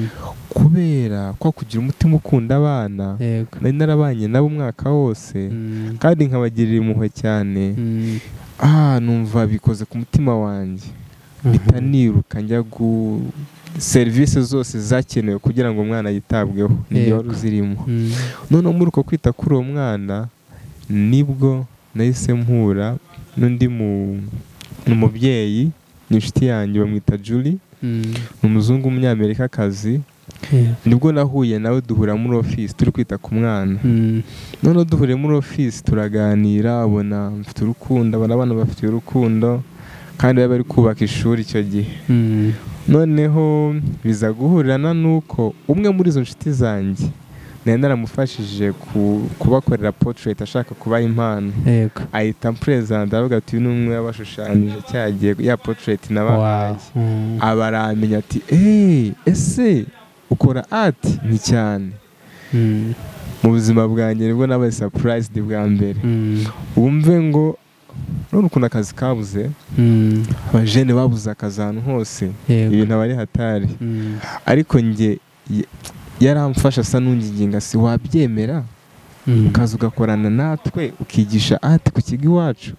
Kubera ko kugira umutima ukunda abana, nari narabanye nabo umwaka wose, kandi nkabagirira impuhwe cyane. Numva bikoze ku mutima wanjye, mpita niruka njya serivisi zose zakenewe kugira ngo umwana yitabweho, niyo wari uzirimo. Noneho muri uko kwita kuri uwo mwana nibwo nahise mpura n'undi umubyeyi, ni inshuti yanjye bamwita Julie, ni umuzungu w'umunyamerikakazi. Nibwo nahuye nawe duhura muri office turi kwita ku mwana. Noneho duhure muri office turaganira, abona mfite urukundo, abana bafite urukundo, kandi bari kubaka ishuri icyo gihe. Noneho biza guhurirana nuko umwe muri izo nshuti zanjye nari naramufashije kubakorera portrait ashaka kubaha impano. Ahita present aravuga ati uyu ni umwe wabashushanyije cyagiye ya portrait nabahaye. Abaramenya ati ese ukora art ni cyane. Mu buzima bwanjye nibwo nabaye surprised bwa mbere. Wumve ngo none ukuntu akazi kabuze, abajene babuze akazi ahantu hose, ibintu abari hatari. Ariko njye yaramfasha asa n'unginga, si wabyemera ukaza ugakorana natwe ukigisha art ku kigo iwacu.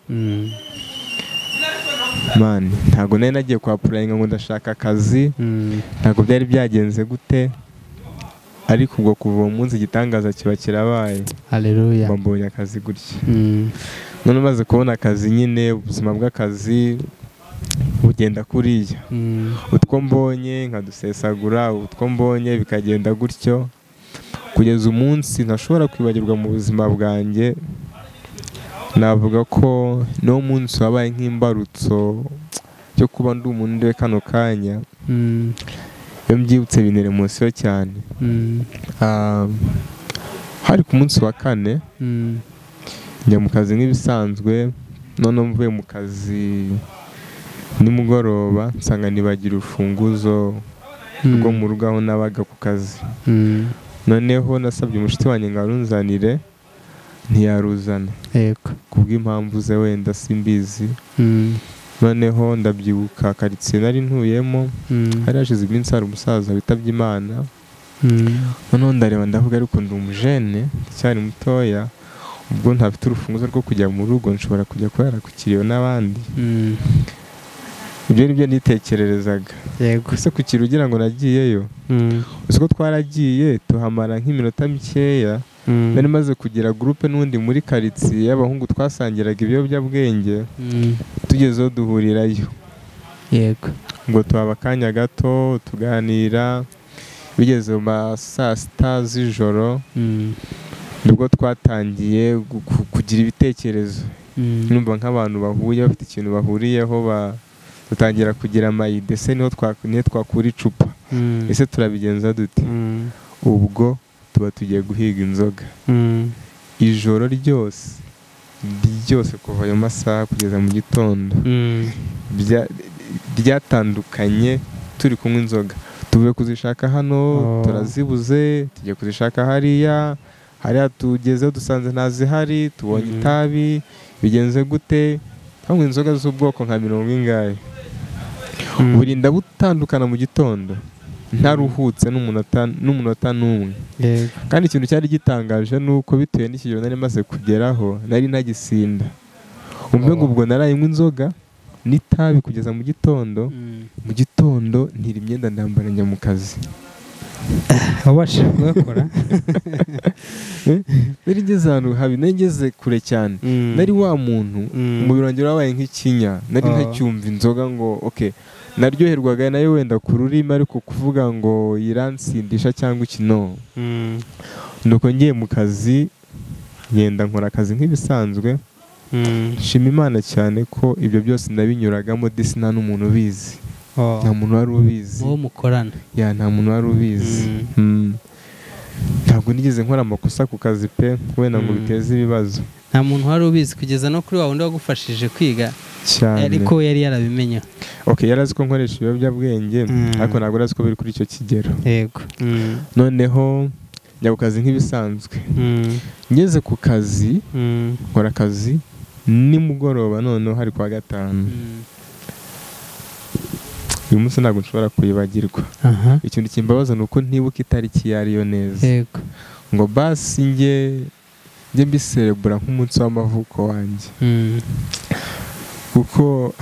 Man, ntabwo nari nagiye kwa applyinga ngo ndashaka akazi, ntabwo byari byagenze gute, ariko ubwo kuva uwo munsi igitangaza kiba kirabaye, haleluya. mbonye akazi gutya. None umaze kubona akazi nyine ubuzima bw'akazi bugenda kuriya, utwo mbonye nkadusesagura, utwo mbonye bikagenda gutyo kugeza umunsi ntashobora kwibagirwa mu buzima bwanjye. Navuga ko niwo munsi wabaye nk'imbarutso cyo kuba ndi umuntu ndiwe kano kanya. Iyo mbyibutse bintera emosiyo cyane. Hari ku munsi wa 4 njya mu kazi nk'ibisanzwe, noneho mvuye mu kazi nimugoroba nsanga nibagira urufunguzo rwo mu rugo aho nabaga ku kazi. Noneho nasabye umushiti wanjye ngo arunzanire, ntiyaruzana kubw'impamvu ze wenda simbizi. Noneho ndabyibuka karitsiye nari ntuyemo, hari hashize iminsi hari umusaza witabye Imana. Noneho ndareba ndavuga ariko ndi umujene cyari mutoya, ubwo ntafite urufunguzo rwo kujya mu rugo, nshobora kujya kurara ku kiriyo n'abandi. Ibyo nibyo nitekererezaga. Ese ku kiriyo ugira ngo nagiyeyo? Uko twaragiye tuhamara nk'iminota mikeya, nari maze kugira groupe n'undi muri karitsiye y'abahungu twasangiraga ibiyobyabwenge, tugezeho duhurirayo. Ngo tuhaba akanya gato tuganira, bigeze mu saa 6 z'ijoro nibwo twatangiye kugira ibitekerezo. Numva nk'abantu bahuye bafite ikintu bahuriyeho, dutangira kugira amayide, ese niho twakura icupa, ese turabigenza dute? Ubwo tuba tugiye guhiga inzoga ijoro ryose kuva ayo masaha kugeza mu gitondo. Ryatandukanye turi kunywa inzoga, tuvuye kuzishaka hano turazibuze, tugiye kuzishaka hariya tugezeho dusanze ntazihari, tubonye itabi, bigenze gute? Hanywa inzoga z'ubwoko nka 40. Burinda butandukana mu gitondo ntaruhutse n'umunota n'umwe. Kandi ikintu cyari gitangaje nuko bitewe n'ikigero nari maze kugeraho nari ntagisinda. Umve ngo ubwo narayinywa inzoga n'itabi kugeza mu gitondo. Mu gitondo ntira imyenda ndambara njya mu kazi. Wabashije kugakora? Nari ngeze ahantu habi, nari ngeze kure cyane. Nari wa muntu umubiri wanjye wabaye nk'ikinya, nari ntacyumva inzoga ngo okay. Naryoherwaga nayo wenda ku rurimi, ariko kuvuga ngo iransindisha cyangwa ikino. Nuko ngiye mu kazi, ngenda nkora akazi nk'ibisanzwe. Shima Imana cyane ko ibyo byose ndabinyuragamo disi nta n'umuntu ubizi. Nta muntu wari ubizi. Uwo mukorana? Nta muntu wari ubizi. Ntabwo nigeze nkora amakosa ku kazi pe, wenda ngo biteze ibibazo. Nta muntu wari ubizi kugeza no kuri wa wundi wagufashije kwiga cyane, ariko yari yarabimenya. Yari azi ko nkoresha ibiyobyabwenge, ariko ntabwo yari azi ko biri kuri icyo kigero. Noneho njya ku kazi nk'ibisanzwe. Ngeze ku kazi, nkora akazi nimugoroba, noneho hari kwa 5. Uyu munsi ntabwo nshobora kuyibagirwa. Ikintu kimbabaza ni uko ntibuka itariki yariyo neza. Ngo basi njye mbiserebura nk'umunsi w'amavuko wanjye. Kuko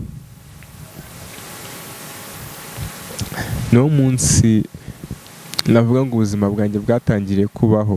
niwo munsi navuga ngo ubuzima bwanjye bwatangiriye kubaho.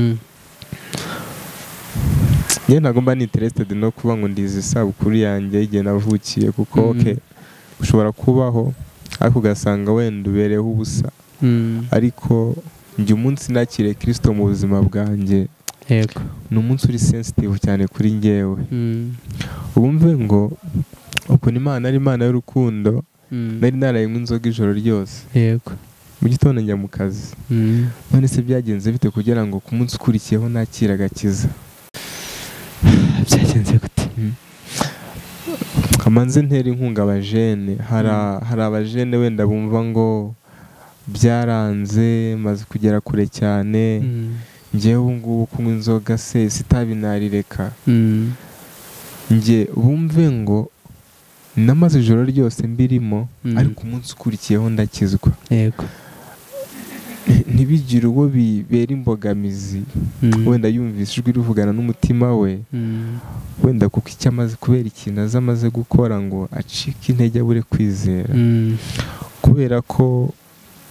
Njye ntabwo mba interested no kuba ngo ndizi isabukuru yanjye igihe navukiye, kuko ushobora kubaho ariko ugasanga wenda ubereyeho ubusa. Ariko njye umunsi nakiriye Kristo mu buzima bwanjye, ni umunsi uri sensitive cyane kuri njyewe. Ubumve ngo ukuntu Imana ari Imana y'urukundo, nari narayinywa inzoga ijoro ryose. Mu gitondo njya mu kazi. None se byagenze bite kugira ngo ku munsi ukurikiyeho nakira agakiza? Byagenze gute? Kamanze ntera inkunga abajene. Hari abajene wenda bumva ngo byaranze, maze kugera kure cyane, njyewe ubu ngubu kunywa inzoga se sitabi narireka. Njye bumve ngo namaze ijoro ryose mbirimo, ariko umunsi ukurikiyeho ndakizwa. Ntibigire uwo bibera imbogamizi, wenda yumvise ijwi rivugana n'umutima we, wenda kuko icyo amaze, kubera ikintu amaze gukora ngo acike intege abure kwizera. Kubera ko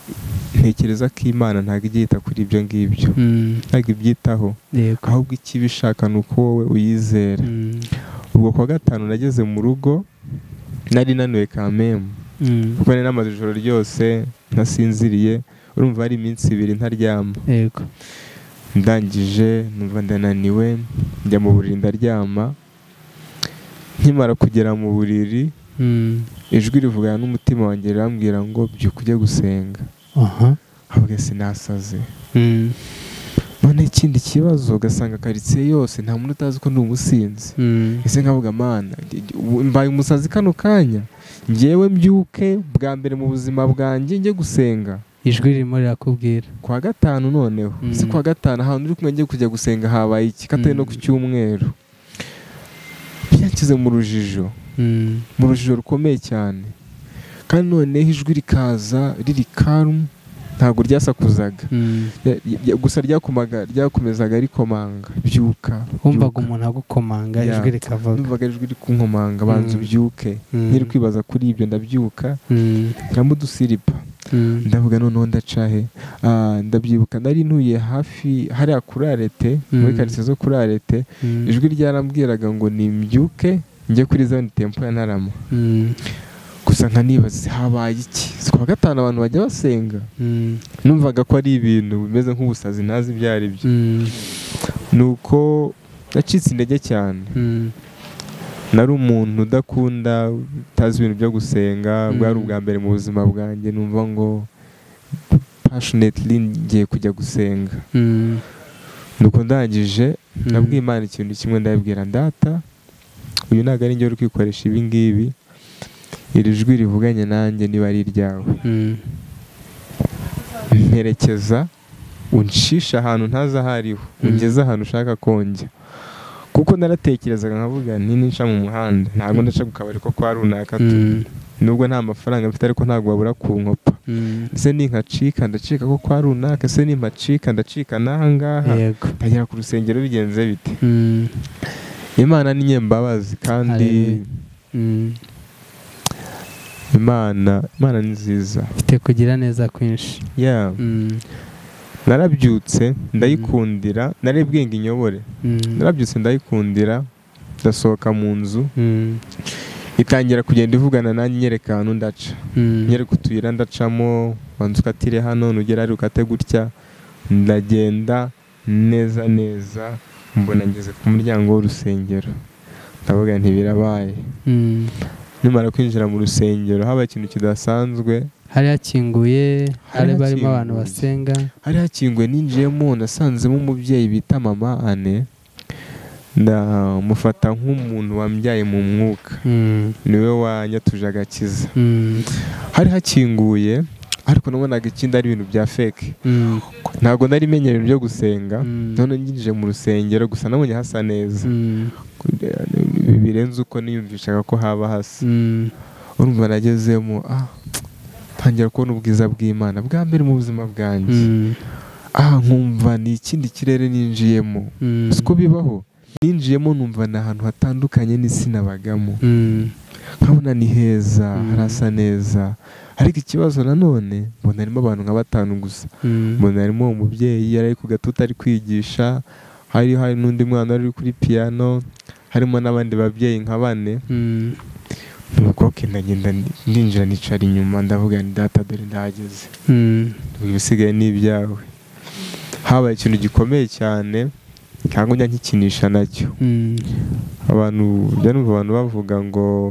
ntekereza ko Imana ntabwo ijya yita kuri ibyo ngibyo, ntabwo ibyitaho, ahubwo icyo iba ishaka ni uko wowe uyizera. Ubwo kuwa gatanu nageze mu rugo nari nanuye kamemu, kuko nari namaze ijoro ryose ntasinziriye, urumva hari iminsi 2 ntaryama. Ndangije numva ndananiwe, njya mu buriri ndaryama. Nkimara kugera mu buriri, ijwi rivugana n'umutima wanjye rirambwira ngo byuka ujye gusenga. Ahubwo sinasaze. None ikindi kibazo ugasanga karitsiye yose nta muntu utazi ko ndi umusinzi. Ese nkavuga Mana, mbaye umusazi kano kanya, njyewe mbyuke bwa mbere mu buzima bwanjye njye gusenga? Ijwi ririmo rirakubwira kuwa gatanu noneho. Si kuwa gatanu ahantu uri kumwe ngiye kujya gusenga habaye iki, katari no ku cyumweru. Byankize mu rujijo, mu rujijo rukomeye cyane. Kandi noneho ijwi rikaza riri calm, ntabwo ryasakuzaga, gusa ryakomezaga rikomanga, byuka. Wumvaga umuntu agukomanga, ijwi rikavuga. Numvaga ijwi rikunkomanga, banza ubyuke. Nkiri kwibaza kuri ibyo ndabyuka, nkamudusiripa. Ndavuga noneho ndacahe. Ndabyibuka nari ntuye hafi hariya kuri Arete, muri karitsiye zo kuri Arete. Ijwi ryarambwiraga ngo nimbyuke njye kuri Zion Temple ya Ntarama. Gusa nkanibaza habaye iki? Si kuwa gatanu abantu bajya basenga? Numvaga ko ari ibintu bimeze nk'ubusazi ntazi ibyo ari byo. Nuko nacitse intege cyane. Nari umuntu udakunda, utazi ibintu byo gusenga, bwari ubwa mbere mu buzima bwanjye. Numva ngo passionately ngiye kujya gusenga. Nuko ndangije nabwiye Imana ikintu kimwe, ndabibwira Data, uyu ntabwo ari njye uri kwikoresha ibi ngibi, iri jwi rivuganye nanjye niba ari iryawe, mperekeza unshisha ahantu ntazi aho ariho, ungeze ahantu ushaka konjya. Kuko naratekerezaga nkavuga nti nica mu muhanda ntabwo ndaca ku kabari ko kwa runaka tu, nubwo nta mafaranga mfite ariko ntabwo babura kunkopa. Ese ninkacika ndacika ko kwa runaka, ese nimpacika ndacika n'aha ngaha, ndagera ku rusengero bigenze bite? Imana ni nyembabazi kandi Imana ni nziza, ifite kugira neza kwinshi. Narabyutse ndayikundira, narebwe ngo inyobore. Narabyutse ndayikundira, ndasohoka mu nzu, itangira kugenda ivugana nanjye, nyereka ahantu ndaca, nyereka utuyira ndacamo, wanze ukatire hano, nugera ari ukate gutya. Ndagenda neza neza, mbona ngeze ku muryango w'urusengero. Ndavuga nti birabaye. Nimara kwinjira mu rusengero haba ikintu kidasanzwe. Hari hakinguye, hari barimo abantu basenga. Hari hakinguye, ninjiyemo nasanzemo umubyeyi bita Mama Anne. Ndamufata nk'umuntu wambyaye mu mwuka, niwe wanyatuje agakiza. Hari hakinguye, ariko nabonaga ikindi ari ibintu bya fake. Ntabwo nari menyera ibintu byo gusenga. None nginjije mu rusengero, gusa nabonye hasa neza, birenze uko niyumvishaga ko haba hasa. Urumva nagezemo, tangira kubona ubwiza bw'Imana bwa mbere mu buzima bwanjye. Nkumva ni ikindi kirere ninjiyemo. Siko bibaho, ninjiyemo numva ni ahantu hatandukanye n'isi nabagamo. Nkabona ni heza, harasa neza. Ariko ikibazo nanone, mbona harimo abantu nka 5 gusa. Mbona harimo umubyeyi yari ku gatuta ari kwigisha, hari n'undi mwana uri kuri piano, harimo n'abandi babyeyi nka 4. Nuko ndagenda ndinjira nicara inyuma, ndavuga ni Data dore ndahageze, ibisigaye ni ibyawe. Habaye ikintu gikomeye cyane, ntabwo njya nkikinisha nacyo. Abantu bavuga ngo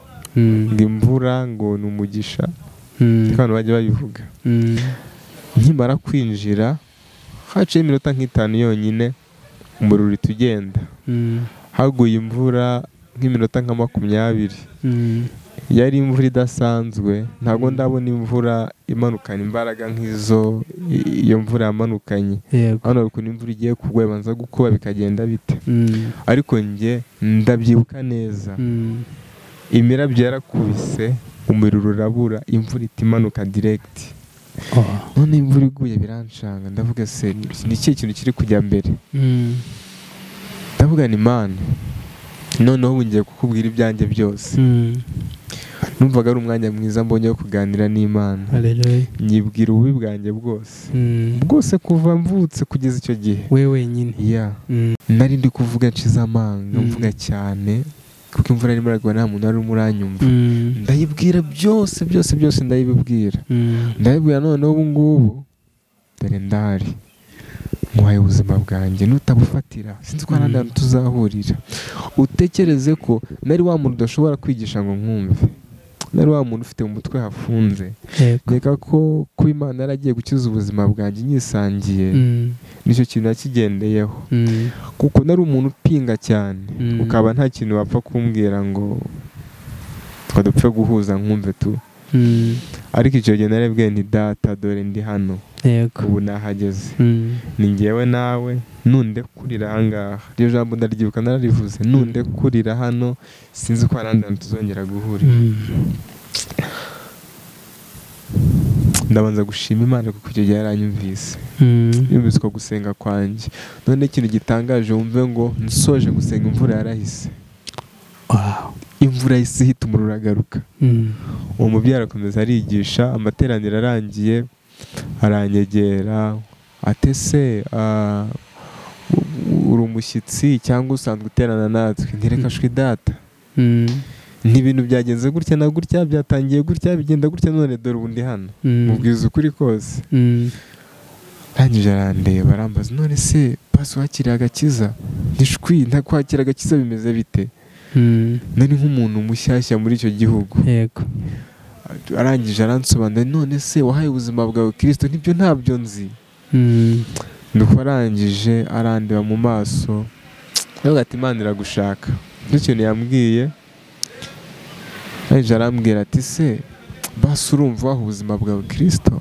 imvura ngo ni umugisha, abantu bajya babivuga. Nkimara kwinjira, haciye iminota nk'itanu yonyine, umuriro uhita ugenda. Haguye imvura nk'iminota nka 20. Yari imvura idasanzwe, ntabwo ndabona imvura imanukana imbaraga nk'izo iyo mvura yamanukanye. Hano ukuntu imvura igiye kugwa banza gukuba bikagenda bite. Ariko njye ndabyibuka neza, imirabyo yarakubise, umuriro urabura, imvura itimanuka direct. None imvura iguye biranshanga, ndavuga se ni iki kintu kiri kujya mbere? Ndavuga ni Imana, noneho ngiye kukubwira ibyanjye byose. numvaga ari umwanya mwiza mbonye wo kuganira n'Imana. Haleluya. Nyibwira ububi bwanjye bwose kuva mvutse kugeza icyo gihe we wenyine. nari ndi kuvuga nshize amanga, mvuga cyane kuko imvura irimo iragwa, nta muntu wari uranyumva. Ndayibwira byose ndayibibwira. Ndabibwira noneho ubu ngubu dore ndahari, nkwaye ubuzima bwanjye, nutabufatira sinzi ko hari ahandi hantu tuzahurira. Utekereze ko nari wa muntu udashobora kwigisha ngo nkumve, nari wa muntu ufite mu mutwe hafunze. Reka ko kuba Imana yaragiye gukiza ubuzima bwanjye nyisangiye, nicyo kintu nakigendeyeho. Kuko nari umuntu upinga cyane, ukaba nta kintu wapfa kumbwira ngo twadupfe guhuza nkumve tu. Ariko icyo gihe narebwe nti data dore ndi hano, ubu nahageze, ni njyewe nawe, nundekurira ahangaha. Iryo jambo ndaryibuka nararivuze, nundekurira hano sinzi ko hari ahandi hantu tuzongera guhurira. Ndabanza gushima Imana kuko icyo gihe yaranyumvise, yumvise ko gusenga kwanjye. None ikintu gitangaje, wumve ngo nsoje gusenga imvura yarahise. Imvura yahise ihita, umuriro uragaruka. Uwo mubyeyi arakomeza arigisha, amateraniro arangiye aranyegera ati ese uri umushyitsi cyangwa usanzwe uterana natwe? Ntireka shwi data, n'ibintu byagenze gutya na gutya, byatangiye gutya, bigenda gutya, none dore ubu ndi hano. Mubwiza ukuri kose. Arangije arandeba arambaza, none se pasi wakiriye agakiza? Ntishwi, ntakwakira agakiza bimeze bite? Nari nk'umuntu mushyashya muri icyo gihugu. Arangije aransobanurira, none se wahaye ubuzima bwawe Kristo? Nibyo ntabyo nzi. Nuko arangije arandeba mu maso, aravuga ati Imana iragushaka. Nicyo kintu yambwiye. Arangije arambwira ati se basi urumva waha ubuzima bwawe Kristo?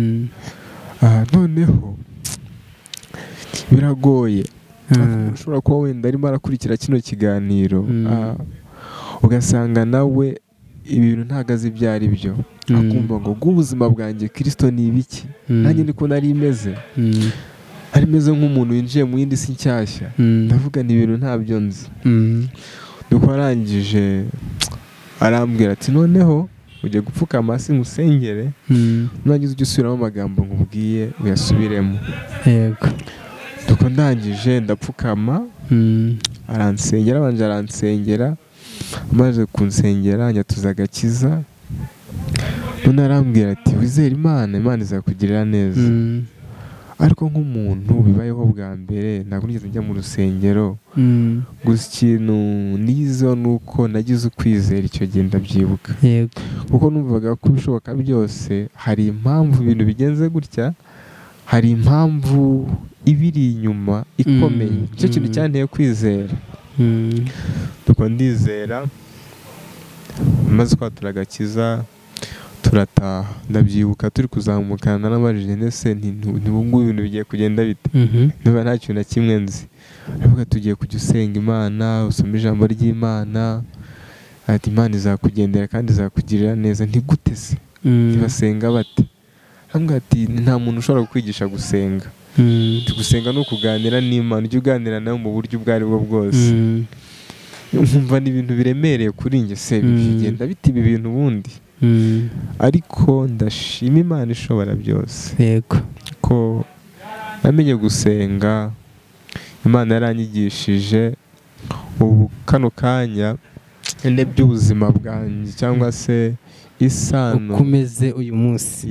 Noneho biragoye, ushobora kuba wenda arimo arakurikira kino kiganiro ugasanga nawe ibintu ntago azi ibyo ari byo, akumva ngo bw'ubuzima bwanjye Kristo ni ibiki? Nanjye niko nari imeze, ari meze nk'umuntu winjiye mu yindi si nshyashya. Ndavuga ni ibintu ntabyo nzi. Nuko arangije arambwira ati noneho ujye gupfukama hasi ngusengere, nurangiza ujye usubiramo amagambo nkubwiye uyasubiremo. Nuko ndangije ndapfukama, aransengera, abanje aransengera, amaze kunsengera anyatuza agakiza. None arambwira ati wizere Imana, Imana izakugirira neza. Ariko nk'umuntu bibayeho bwa mbere, ntabwo nigeze njya mu rusengero. Gusa ikintu nizo nuko nagize ukwizera icyo gihe, ndabyibuka. Kuko numvaga ko ibishoboka byose hari impamvu ibintu bigenze gutya, hari impamvu ibiri inyuma ikomeye. Icyo kintu cyanteye kwizera. Nuko ndizera, maze kwatura agakiza turataha. Ndabyibuka turi kuzamukana n'abajije ndetse ntibungu ibintu bigiye kugenda bite? Niba nta kintu na kimwe nzi. Aravuga tugiye kujya usenga Imana, usome ijambo ry'Imana, ati Imana izakugendera kandi izakugirira neza. Ntigute se? Basenga bate? Aravuga ati nta muntu ushobora kukwigisha gusenga. Gusenga ni ukuganira n'Imana, ujye uganira nawe mu buryo ubwo ari bwo bwose. Nkumva ni ibintu biremereye kuri njye, se bigenda bite ibi bintu ubundi? Ariko ndashima Imana ishobora byose, ko namenye gusenga. Imana yaranyigishije. Ubu kano kanya ndebye ubuzima bwanjye cyangwa se isano ukomeze uyu munsi,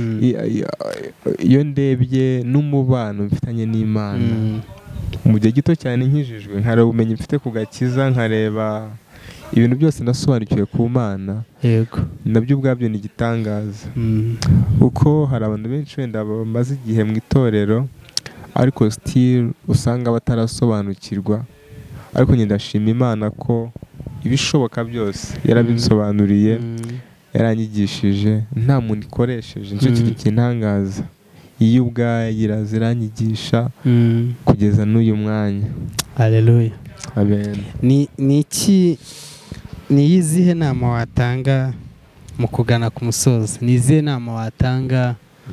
iyo ndebye n'umubano mfitanye n'Imana mu gihe gito cyane nkijijwe, nkareba ubumenyi mfite ku gakiza, nkareba ibintu byose nasobanukiwe ku Mana, nabyo ubwabyo ni igitangaza. Kuko hari abantu benshi wenda bamaze igihe mu itorero ariko still usanga batarasobanukirwa. Ariko njye ndashima Imana ko ibishoboka byose yarabinsobanuriye, yaranyigishije, nta muntu ikoresheje. Nicyo kintu kintangaza. Iyo ubwayo ziranyigisha kugeza n'uyu mwanya. Haleluya. Amen. Ni izihe nama watanga mu kugana ku musozo? Ni izihe nama watanga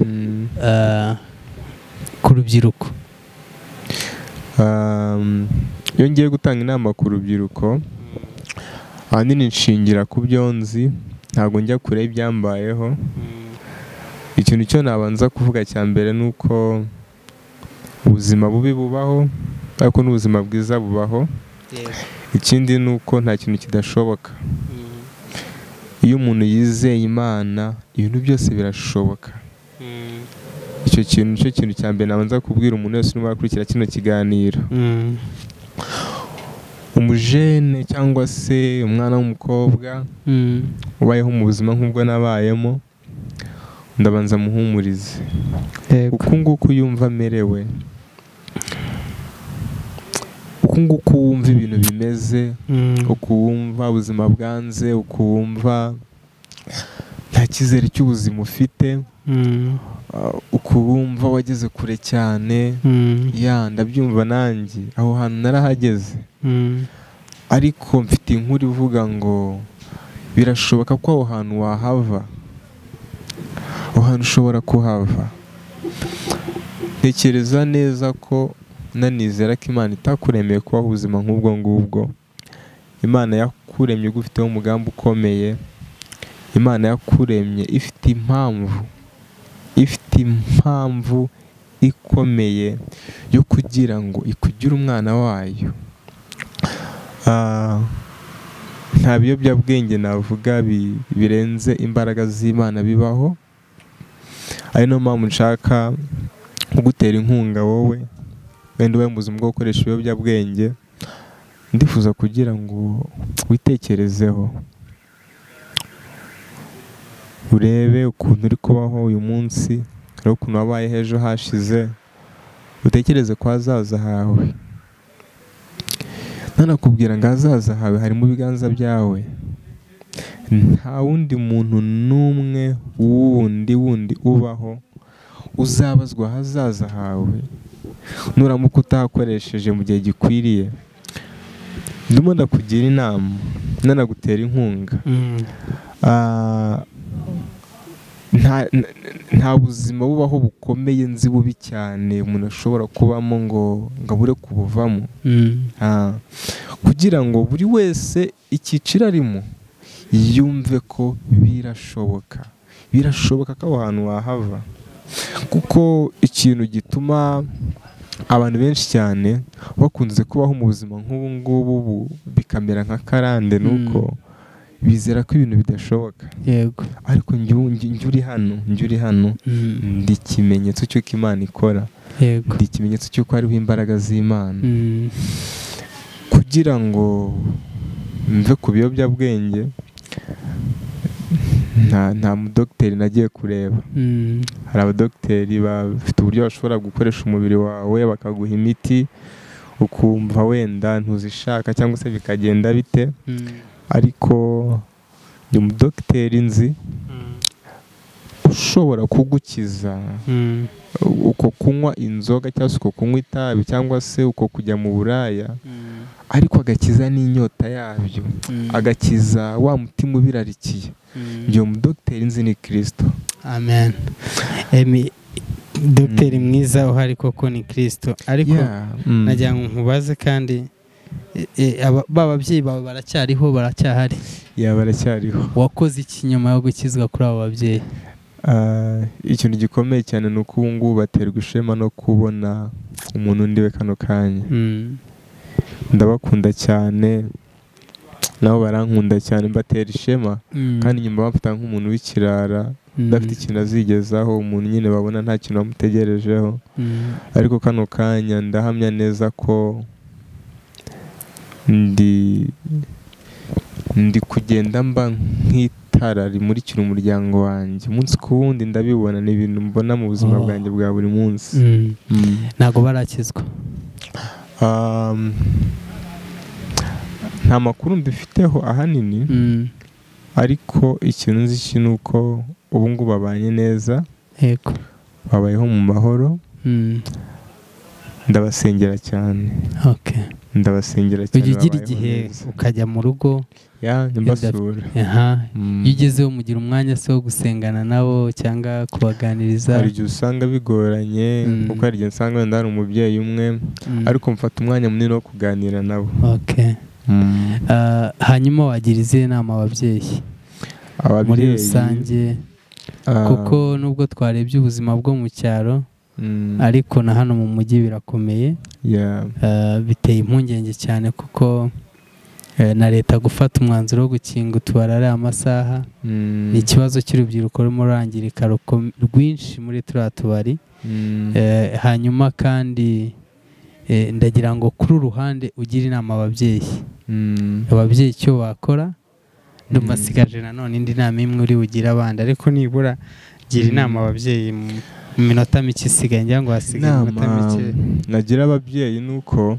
ku rubyiruko? Iyo ngiye gutanga inama ku rubyiruko, ahanini nshingira ku byo nzi, ntabwo njya kure y'ibyambayeho. Ikintu cyo nabanza kuvuga cya mbere ni uko ubuzima bubi bubaho ariko n'ubuzima bwiza bubaho. Ikindi ni uko nta kintu kidashoboka. Iyo umuntu yizeye Imana ibintu byose birashoboka. Icyo kintu nicyo kintu cya mbere nabanza kubwira umuntu wese urimo akurikira kino kiganiro. Umujene cyangwa se umwana w'umukobwa ubayeho mu buzima nk'ubwo nabayemo, ndabanza muhumurize. Uku nguku yumva amerewe, uku nguku wumva ibintu bimeze, uku wumva ubuzima bwanze, uku wumva nta cyizere cy'ubuzima ufite, uku wumva wageze kure cyane, ndabyumva nanjye aho hantu narahageze. Ariko mfite inkuru ivuga ngo birashoboka ko aho hantu wahava, aho hantu ushobora kuhava. Ntekereza neza ko nanizera ko Imana itakuremeye kubaho ubuzima nk'ubwo ngubwo. Imana yakuremye igufiteho umugambi ukomeye. Imana yakuremye ifite impamvu ikomeye yo kugira ngo ikugire umwana wayo. Nta biyobyabwenge navuga birenze imbaraga z'Imana bibaho. Ari no mpamvu nshaka kugutera inkunga wowe wenda ubaye mu buzima bwo gukoresha ibiyobyabwenge. Ndifuza kugira ngo witekerezeho, urebe ukuntu uri kubaho uyu munsi, urebe ukuntu wabaye ejo hashize, utekereze ku hazaza hawe. Nanakubwira ngo ahazaza hawe hari mu biganza byawe. Nta wundi muntu n'umwe wundi ubaho uzabazwa ahazaza hawe nuramuka utahakoresheje mu gihe gikwiriye. Ndimo ndakugira inama, nanagutera inkunga. Nta buzima bubaho bukomeye nzi bubi cyane umuntu ashobora kubamo ngo abure kubuvamo. Kugira ngo buri wese icyiciro arimo yumve ko birashoboka ko aho hantu wahava. Kuko ikintu gituma abantu benshi cyane bakunze kubaho mu buzima nk'ubu ngubu bikamera nka karande nuko bizera ko ibintu bidashoboka. Yego. Ariko njye uri hano ndi ikimenyetso cy'uko Imana ikora. Yego. Ndi ikimenyetso cy'uko hariho imbaraga z'Imana. Kugira ngo mve ku biyobyabwenge nta mudogiteri nagiye kureba. Hari abadogiteri bafite uburyo bashobora gukoresha umubiri wawe bakaguha imiti ukumva wenda ntuzishaka cyangwa se bikagenda bite. Ariko ni umudogiteri nzi ushobora kugukiza uko kunywa inzoga cyangwa se uko kunywa itabi cyangwa se uko kujya mu buraya, ariko agakiza n'inyota yabyo, agakiza wa mutima ubirarikiye. Iyo mudogiteri nzi ni Kristo. Amen. Dogiteri mwiza uhari koko ni Kristo. Ariko nagira ngo nkubaze kandi bababyeyi bawe baracyahari? Baracyariho. Wakoze iki nyuma yo gukizwa kuri abo babyeyi? Ikintu gikomeye cyane ni uko ubu ngubu baterwa ishema no kubona umuntu ndiwe kano kanya. Ndabakunda cyane, nabo barankunda cyane, mbatera ishema. Kandi nyuma bamfata nk'umuntu w'ikirara udafite ikintu azigezaho, umuntu nyine babona nta kintu bamutegerejeho. Ariko kano kanya ndahamya neza ko ndi kugenda mba nk'itara rimurikira umuryango wanjye umunsi ku wundi. Ndabibona, ni ibintu mbona mu buzima bwanjye bwa buri munsi. Ntabwo barakizwa? Nta makuru mbifiteho ahanini, ariko ikintu nzi ni uko ubu ngubu babanye neza. Yego. Babayeho mu mahoro. Ndabasengera cyane. Okay. Ndabasengera cyane. Ujya ugira igihe ukajya mu rugo mbasura. Iyo ugezeho mugira umwanya se wo gusengana nabo cyangwa kubaganiriza? Hari igihe usanga bigoranye kuko hari igihe usanga wenda hari umubyeyi umwe, ariko mfata umwanya munini wo kuganira nabo. Okay. Hanyuma wagira izihe nama ababyeyi? muri rusange, kuko nubwo twarebye ubuzima bwo mu cyaro ariko na hano mu mujyi birakomeye. Biteye impungenge cyane kuko na leta gufata umwanzuro wo gukinga utubari ari amasaha ni ikibazo cy'urubyiruko rurimo rurangirika rwinshi muri turiya tubari. Hanyuma kandi ndagira ngo kuri uruhande ugire inama ababyeyi icyo bakora. Ndumasigaje nanone indi nama imwe uri bugire abandi, ariko nibura gira inama ababyeyi mu minota mike isigaye, ngira ngo hasigaye iminota mike. Nagira ababyeyi nuko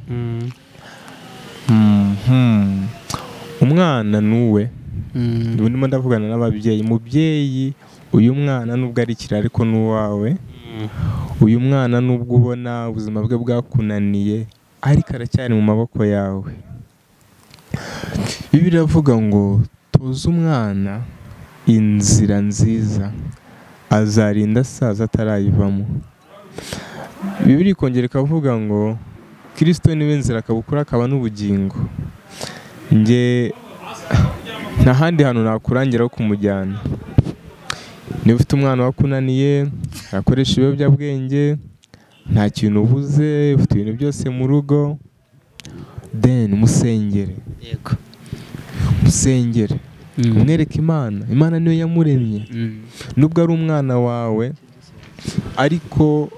umwana nuwe, ndimo ndavugana n'ababyeyi. Mubyeyi, uyu mwana nubwo ari ikirara ariko n'uwawe. Uyu mwana nubwo ubona ubuzima bwe bwakunaniye ariko aracyari mu maboko yawe. Bibiliya iravuga ngo tuzi umwana inzira nziza azarinda asaza atarayivamo. Bibiliya ikongera ikavuga ngo Kristo niwe nzira, akabukura akaba n'ubugingo. Nge nta handi hantu nakurangiraho kumujyana. Niba ufite umwana wakunaniye, akoresha ibiyobyabwenge, nta kintu ubuze, ufite ibintu byose mu rugo, then musengere. Musengere, umwereke Imana niyo yamuremye. Nubwo ari umwana wawe ariko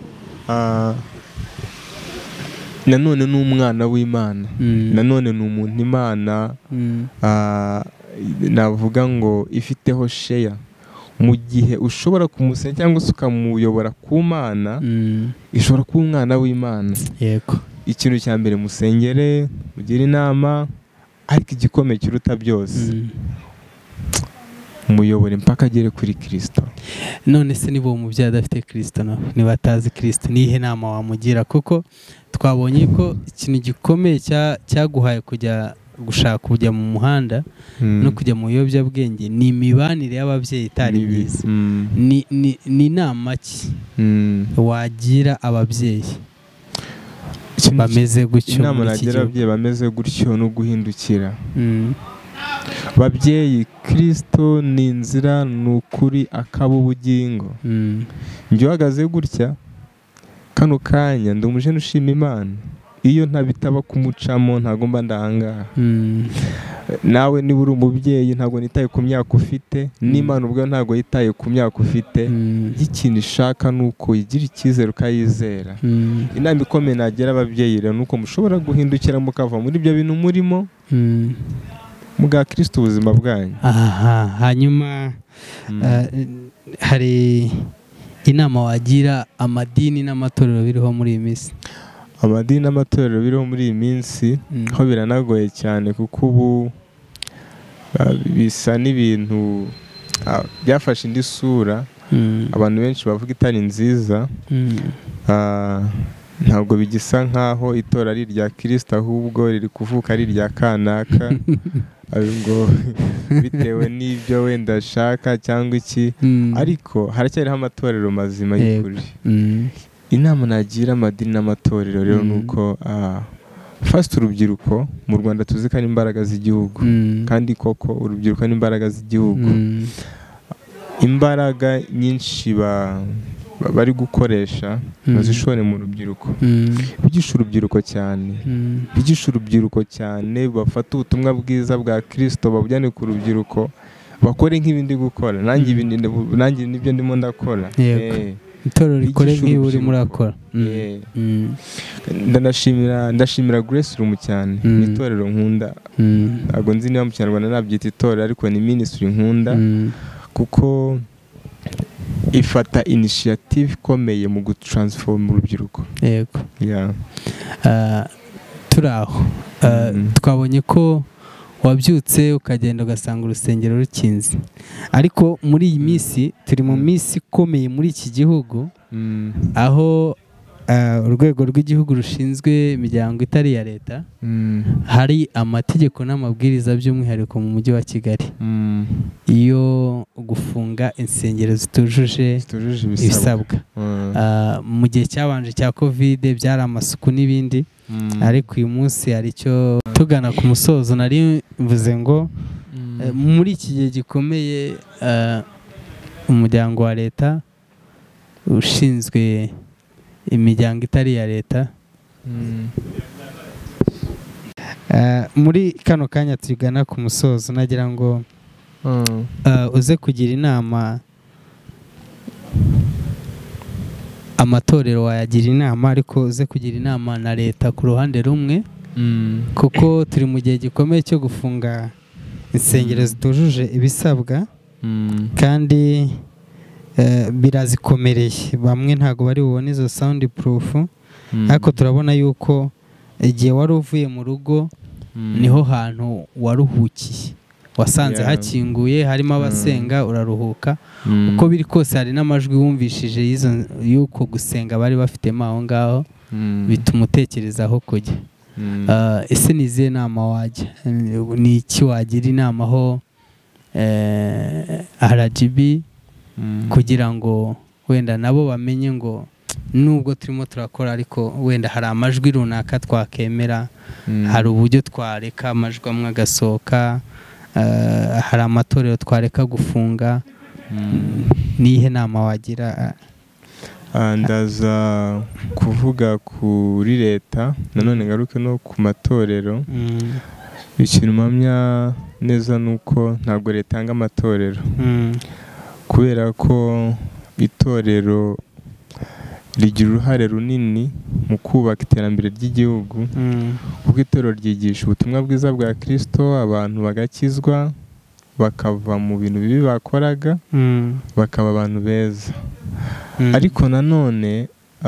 nanone ni umwana w'Imana, nanone ni umuntu Imana navuga ngo ifiteho share. Mu gihe ushobora kumusenya cyangwa se ukamuyobora ku Mana, ishobora kuba umwana w'Imana. Ikintu cya mbere musengere, mugire inama, ariko igikomeye kiruta byose muyobore mpaka agere kuri Kristo. None se niba uwo mubyeyi adafite Kristo, niba atazi Kristo, nihe nama wamugira? Kuko twabonye ko ikintu gikomeye cyaguhaye gushaka kujya mu muhanda no kujya mu biyobyabwenge ni imibanire y'ababyeyi itari myiza. Ni inama ki wagira ababyeyi bameze gutyo? Inama nagira ababyeyi bameze gutyo no guhindukira. Babyeyi, Kristo ni inzira, ni ukuri, akaba ubugingo. Njye uhagaze gutya kano kanya ndi umujene ushima Imana. Iyo ntabitaba kumucamo ntago mba ndahangaha. Nawe niba uri umubyeyi ntago nitaye ku myaka ufite, n'Imana ubwo ntago yitaye ku myaka ufite. Ikintu ishaka nuko igira icyizere ukayizera. Inama ikomeye nagira ababyeyi rero nuko mushobora guhindukira mukava muri ibyo bintu murimo, muga Kristo ubuzima bwanyu. Hanyuma hari inama wagira amadini n'amatorero biriho muri iyi minsi? Amadini n'amatorero biriho muri iyi minsi ho biranagoye cyane, kuko ubu bisa n'ibintu byafashe indi sura. Abantu benshi bavuga itari nziza. Ntabwo bigisa nkaho itora ari irya Kristo, ahubwo riri kuvuka ari irya kanaka ngo bitewe n'ibyo wenda ashaka cyangwa iki. Ariko haracyariho amatorero mazima y'ukuri. Inama nagira amadini n'amatorero rero nuko first urubyiruko mu Rwanda tuzi ko ari imbaraga z'igihugu, kandi koko urubyiruko ni imbaraga z'igihugu. Imbaraga nyinshi bari gukoresha bazishore mu rubyiruko. Bigisha urubyiruko cyane, bafata ubutumwa bwiza bwa Kristo babujyane ku rubyiruko, bakore nk'ibindi gukora. Nanjye nibyo ndimo ndakora. Itorero rikore nk'iyo urimo urakora. Ndashimira Grace Room cyane. Ni itorero nkunda. Ntabwo nzi niba mu Kinyarwanda nabyita itorero, ariko ni ministry nkunda, kuko ifata initiative ikomeye mu gutransform urubyiruko. Turaho twabonye ko wabyutse ukagenda ugasanga urusengero rukinze, ariko muri iyi minsi turi mu minsi ikomeye muri iki gihugu, aho urwego rw'igihugu rushinzwe imiryango itari iya leta hari amategeko n'amabwiriza by'umwihariko mu mujyi wa Kigali iyo gufunga insengero zitujuje ibisabwa. Mu gihe cyabanje cya COVID byari amasuku n'ibindi, ariko uyu munsi hari icyo tugana ku musozo nari mvuze ngo muri iki gihe gikomeye umuryango wa leta ushinzwe imiryango itari iya leta muri kano kanya tugana ku musozo nagira ngo uze kugira inama amatorero wayagira inama ariko uze kugira inama na leta ku ruhande rumwe kuko turi mu gihe gikomeye cyo gufunga insengero zitujuje ibisabwa kandi birazikomereye bamwe ntabwo bari bubone izo sound proof ariko turabona yuko igihe wari uvuye mu rugo niho hantu waruhukiye wasanze hakinguye harimo abasenga uraruhuka uko biri kose hari n'amajwi wumvishije y'uko gusenga bari bafitemo aho ngaho bituma utekerezaho kujya ese ni izihe nama wajya ni iki wagira inama aho RGB kugira ngo wenda nabo bamenye ngo nubwo turimo turakora ariko wenda hari amajwi runaka twakemera hari uburyo twareka amajwi amwe agasohoka hari amatorero twareka gufunga nihe nama wagira ndaza kuvuga kuri leta nanone ngaruke no ku matorero ikintu mpamya neza nuko ntabwo leta yanga amatorero kubera ko itorero rigira uruhare runini mu kubaka iterambere ry'igihugu kuko itorero ryigisha ubutumwa bwiza bwa Kristo abantu bagakizwa bakava mu bintu bibi bakoraga bakaba abantu beza ariko nanone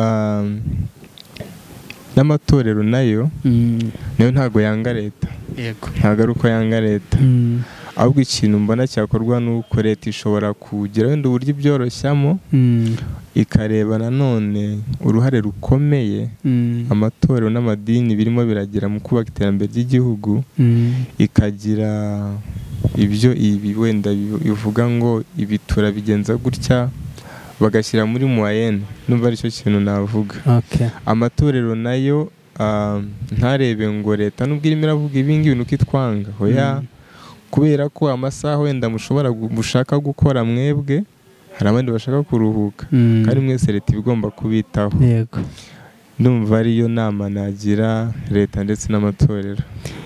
n'amatorero nayo ntabwo yanga leta ntabwo ari uko yanga leta ahubwo ikintu mbona cyakorwa nuko leta ishobora kugira wenda uburyo ibyoroshyamo ikareba nanone uruhare rukomeye amatorero n'amadini birimo biragira mu kubaka iterambere ry'igihugu ikagira ibyo ibi wenda bivuga ngo ibi turabigenza gutya bagashyira muri moyenne numva aricyo kintu navuga amatorero nayo ntarebe ngo leta nubwo irimo iravuga ibingibi nuko itwanga hoya kubera ko amasaha wenda mushaka gukora mwebwe hari abandi bashaka kuruhuka kandi mwese leta igomba kubitaho ndumva ariyo nama nagira leta ndetse n'amatorero.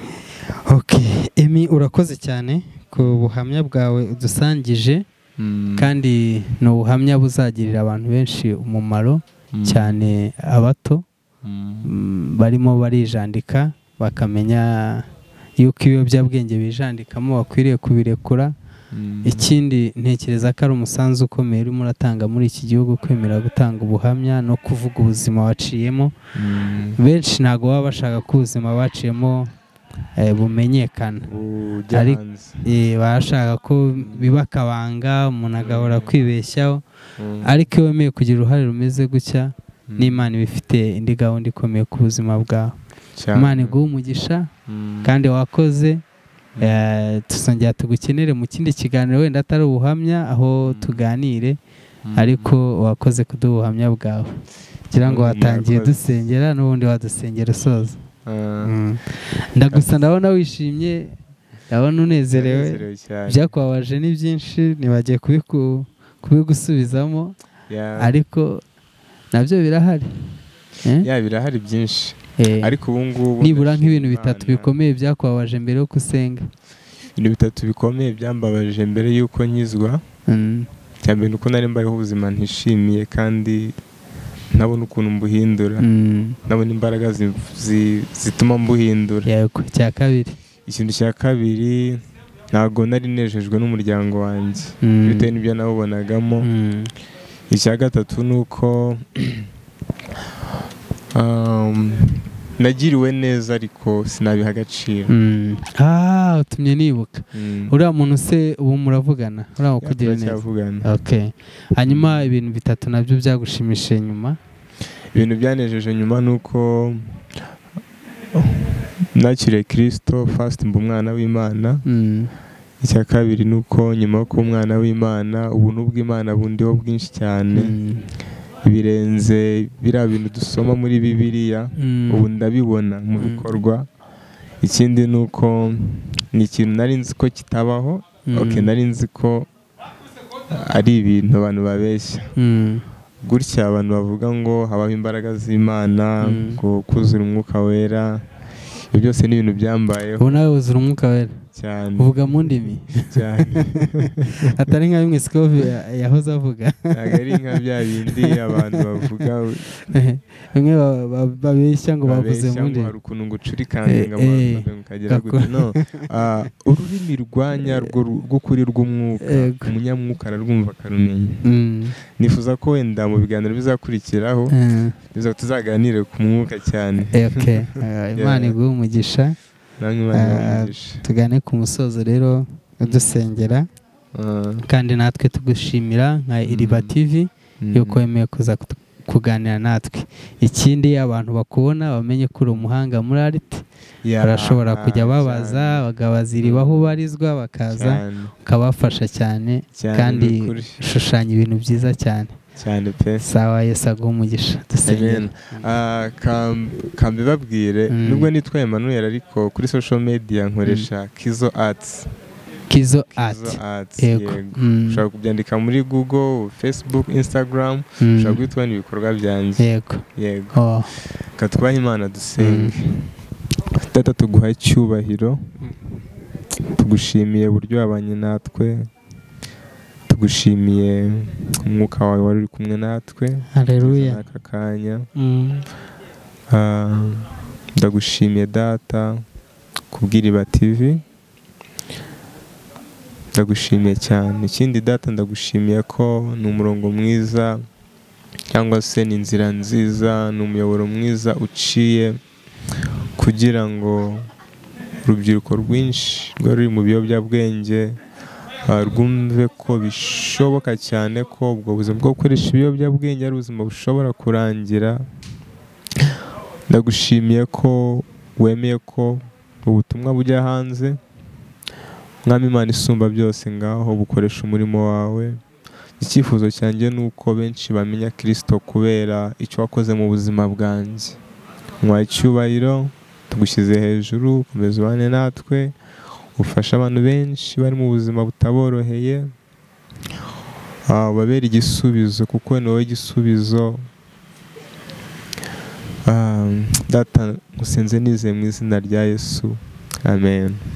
Emi urakoze cyane ku buhamya bwawe udusangije kandi ni ubuhamya buzagirira abantu benshi umumaro cyane abato barimo barijandika bakamenya yuko ibiyobyabwenge bijandikamo bakwiriye kubirekura. Ikindi ntekereza ko ari umusanzu ukomeye urimo uratanga muri iki gihugu kwemera gutanga ubuhamya no kuvuga ubuzima waciyemo. Benshi ntabwo baba bashaka ko ubuzima baciyemo bumenyekana, bashaka ko biba akabanga umuntu agahora kwibeshyaho, ariko iyo wemeye kugira uruhare rumeze gutya n'Imana ibifite indi gahunda ikomeye ku buzima bwawe. Imana iguhe umugisha kandi wakoze. Tuzongera tugukenere mu kindi kiganiro wenda atari ubuhamya aho tuganire, ariko wakoze kuduha ubuhamya bwawe. Kugira ngo watangiye dusengera n'ubundi wadusengera usoza. Ndagusa ndabona wishimye, ndabona unezerewe. Byakubabaje ni byinshi ntibagiye kubigusubizamo, ariko nabyo birahari. Birahari byinshi. Ariko ubu ngubu nibura nk'ibintu bitatu bikomeye byakubabaje mbere yo gusenga. Ibintu bitatu bikomeye byambabaje mbere y'uko nkizwa. Cyambere nuko nari mbayeho ubuzima ntishimiye kandi nabona ukuntu mbuhindura, nabona imbaraga zituma mbuhindura. Yego. Cya kabiri, ikintu cya kabiri ntago nari nejejwe n'umuryango wanjye bitewe n'ibyo nawubonagamo. Icya gatatu nuko nagiriwe neza ariko sinabiha agaciro. Utumye nibuka uriya muntu se ubu muravugana? Uriya ukugira neza? Hanyuma ibintu bitatu nabyo byagushimishije nyuma? Ibintu byanejeje nyuma nuko nakiriye Kristo first mba umwana w'Imana. Icya kabiri nuko nyuma yo kuba umwana w'Imana ubuntu bw'Imana bundiho bwinshi cyane birenze biriya bintu dusoma muri Bibiliya, ubu ndabibona mu bikorwa. ikindi ni uko ni ikintu nari nzi ko kitabaho. Nari nzi ko ari ibintu abantu babeshya. Gutya abantu bavuga ngo habaho imbaraga z'Imana, ngo kuzura umwuka wera, ibyo byose ni ibintu byambayeho. ubu nawe wuzura umwuka wera cyane, uvuga mu ndimi cyane. atari nka bimwe Sikovi yahoze avuga. Ntabwo ari nka bya bindi abantu bavuga bimwe babeshya ngo bavuze mu ndimi, hari ukuntu ngo ucurikanga abantu ukagera gute. No, ururimi rwanya rw'ukuri rw'umwuka, umunyamwuka ararwumva akarumenya. Nifuza ko wenda mu biganiro bizakurikiraho tuzaganire ku mwuka cyane. Imana iguhe umugisha. Tugane ku musozo rero dusengera, kandi natwe tugushimira nka Iriba TV yuko wemeye kuza kuganira natwe. Ikindi abantu bakubona bamenye ko uri umuhanga muri art, barashobora kujya babaza, bagabaza Iriba aho ubarizwa, bakaza ukabafasha cyane, kandi ushushanya ibintu byiza cyane pe. Sawa, Yesu aguhe umugisha. Amen. Kambibabwire, nubwo nitwa Emmanuel ariko kuri social media nkoresha Kizo Arts. Kizo Art. Yego. Ushobora kubyandika muri Google, Facebook, Instagram, ushobora guhita ubona ibikorwa byanjye. Yego. Katwaha Imana dusenge. Data, tuguha icyubahiro, tugushimiye uburyo wabanye natwe, tugushimiye umwuka wawe wari uri kumwe natwe. Haleluya. Aka kanya ndagushimiye Data kubw'Iriba TV, ndagushimiye cyane. Ikindi Data, ndagushimiye ko ni umurongo mwiza, cyangwa se ni inzira nziza, ni umuyoboro mwiza uciye kugira ngo urubyiruko rwinshi rwari ruri mu biyobyabwenge rwumve ko bishoboka cyane ko ubwo buzima bwo gukoresha ibiyobyabwenge ari ubuzima bushobora kurangira. Ndagushimiye ko wemeye ko ubutumwa bujya hanze. Mwami Imana isumba byose, ngaho bukoresha umurimo wawe. Icyifuzo cyanjye ni uko benshi bamenya Kristo kubera icyo wakoze mu buzima bwanjye. Mwaye icyubahiro, tugushyize hejuru, komeza ubane natwe, ufasha abantu benshi bari mu buzima butaboroheye, babera igisubizo, kuko ni wowe igisubizo. Data, ngusenze nizeye mu izina rya Yesu. Amen.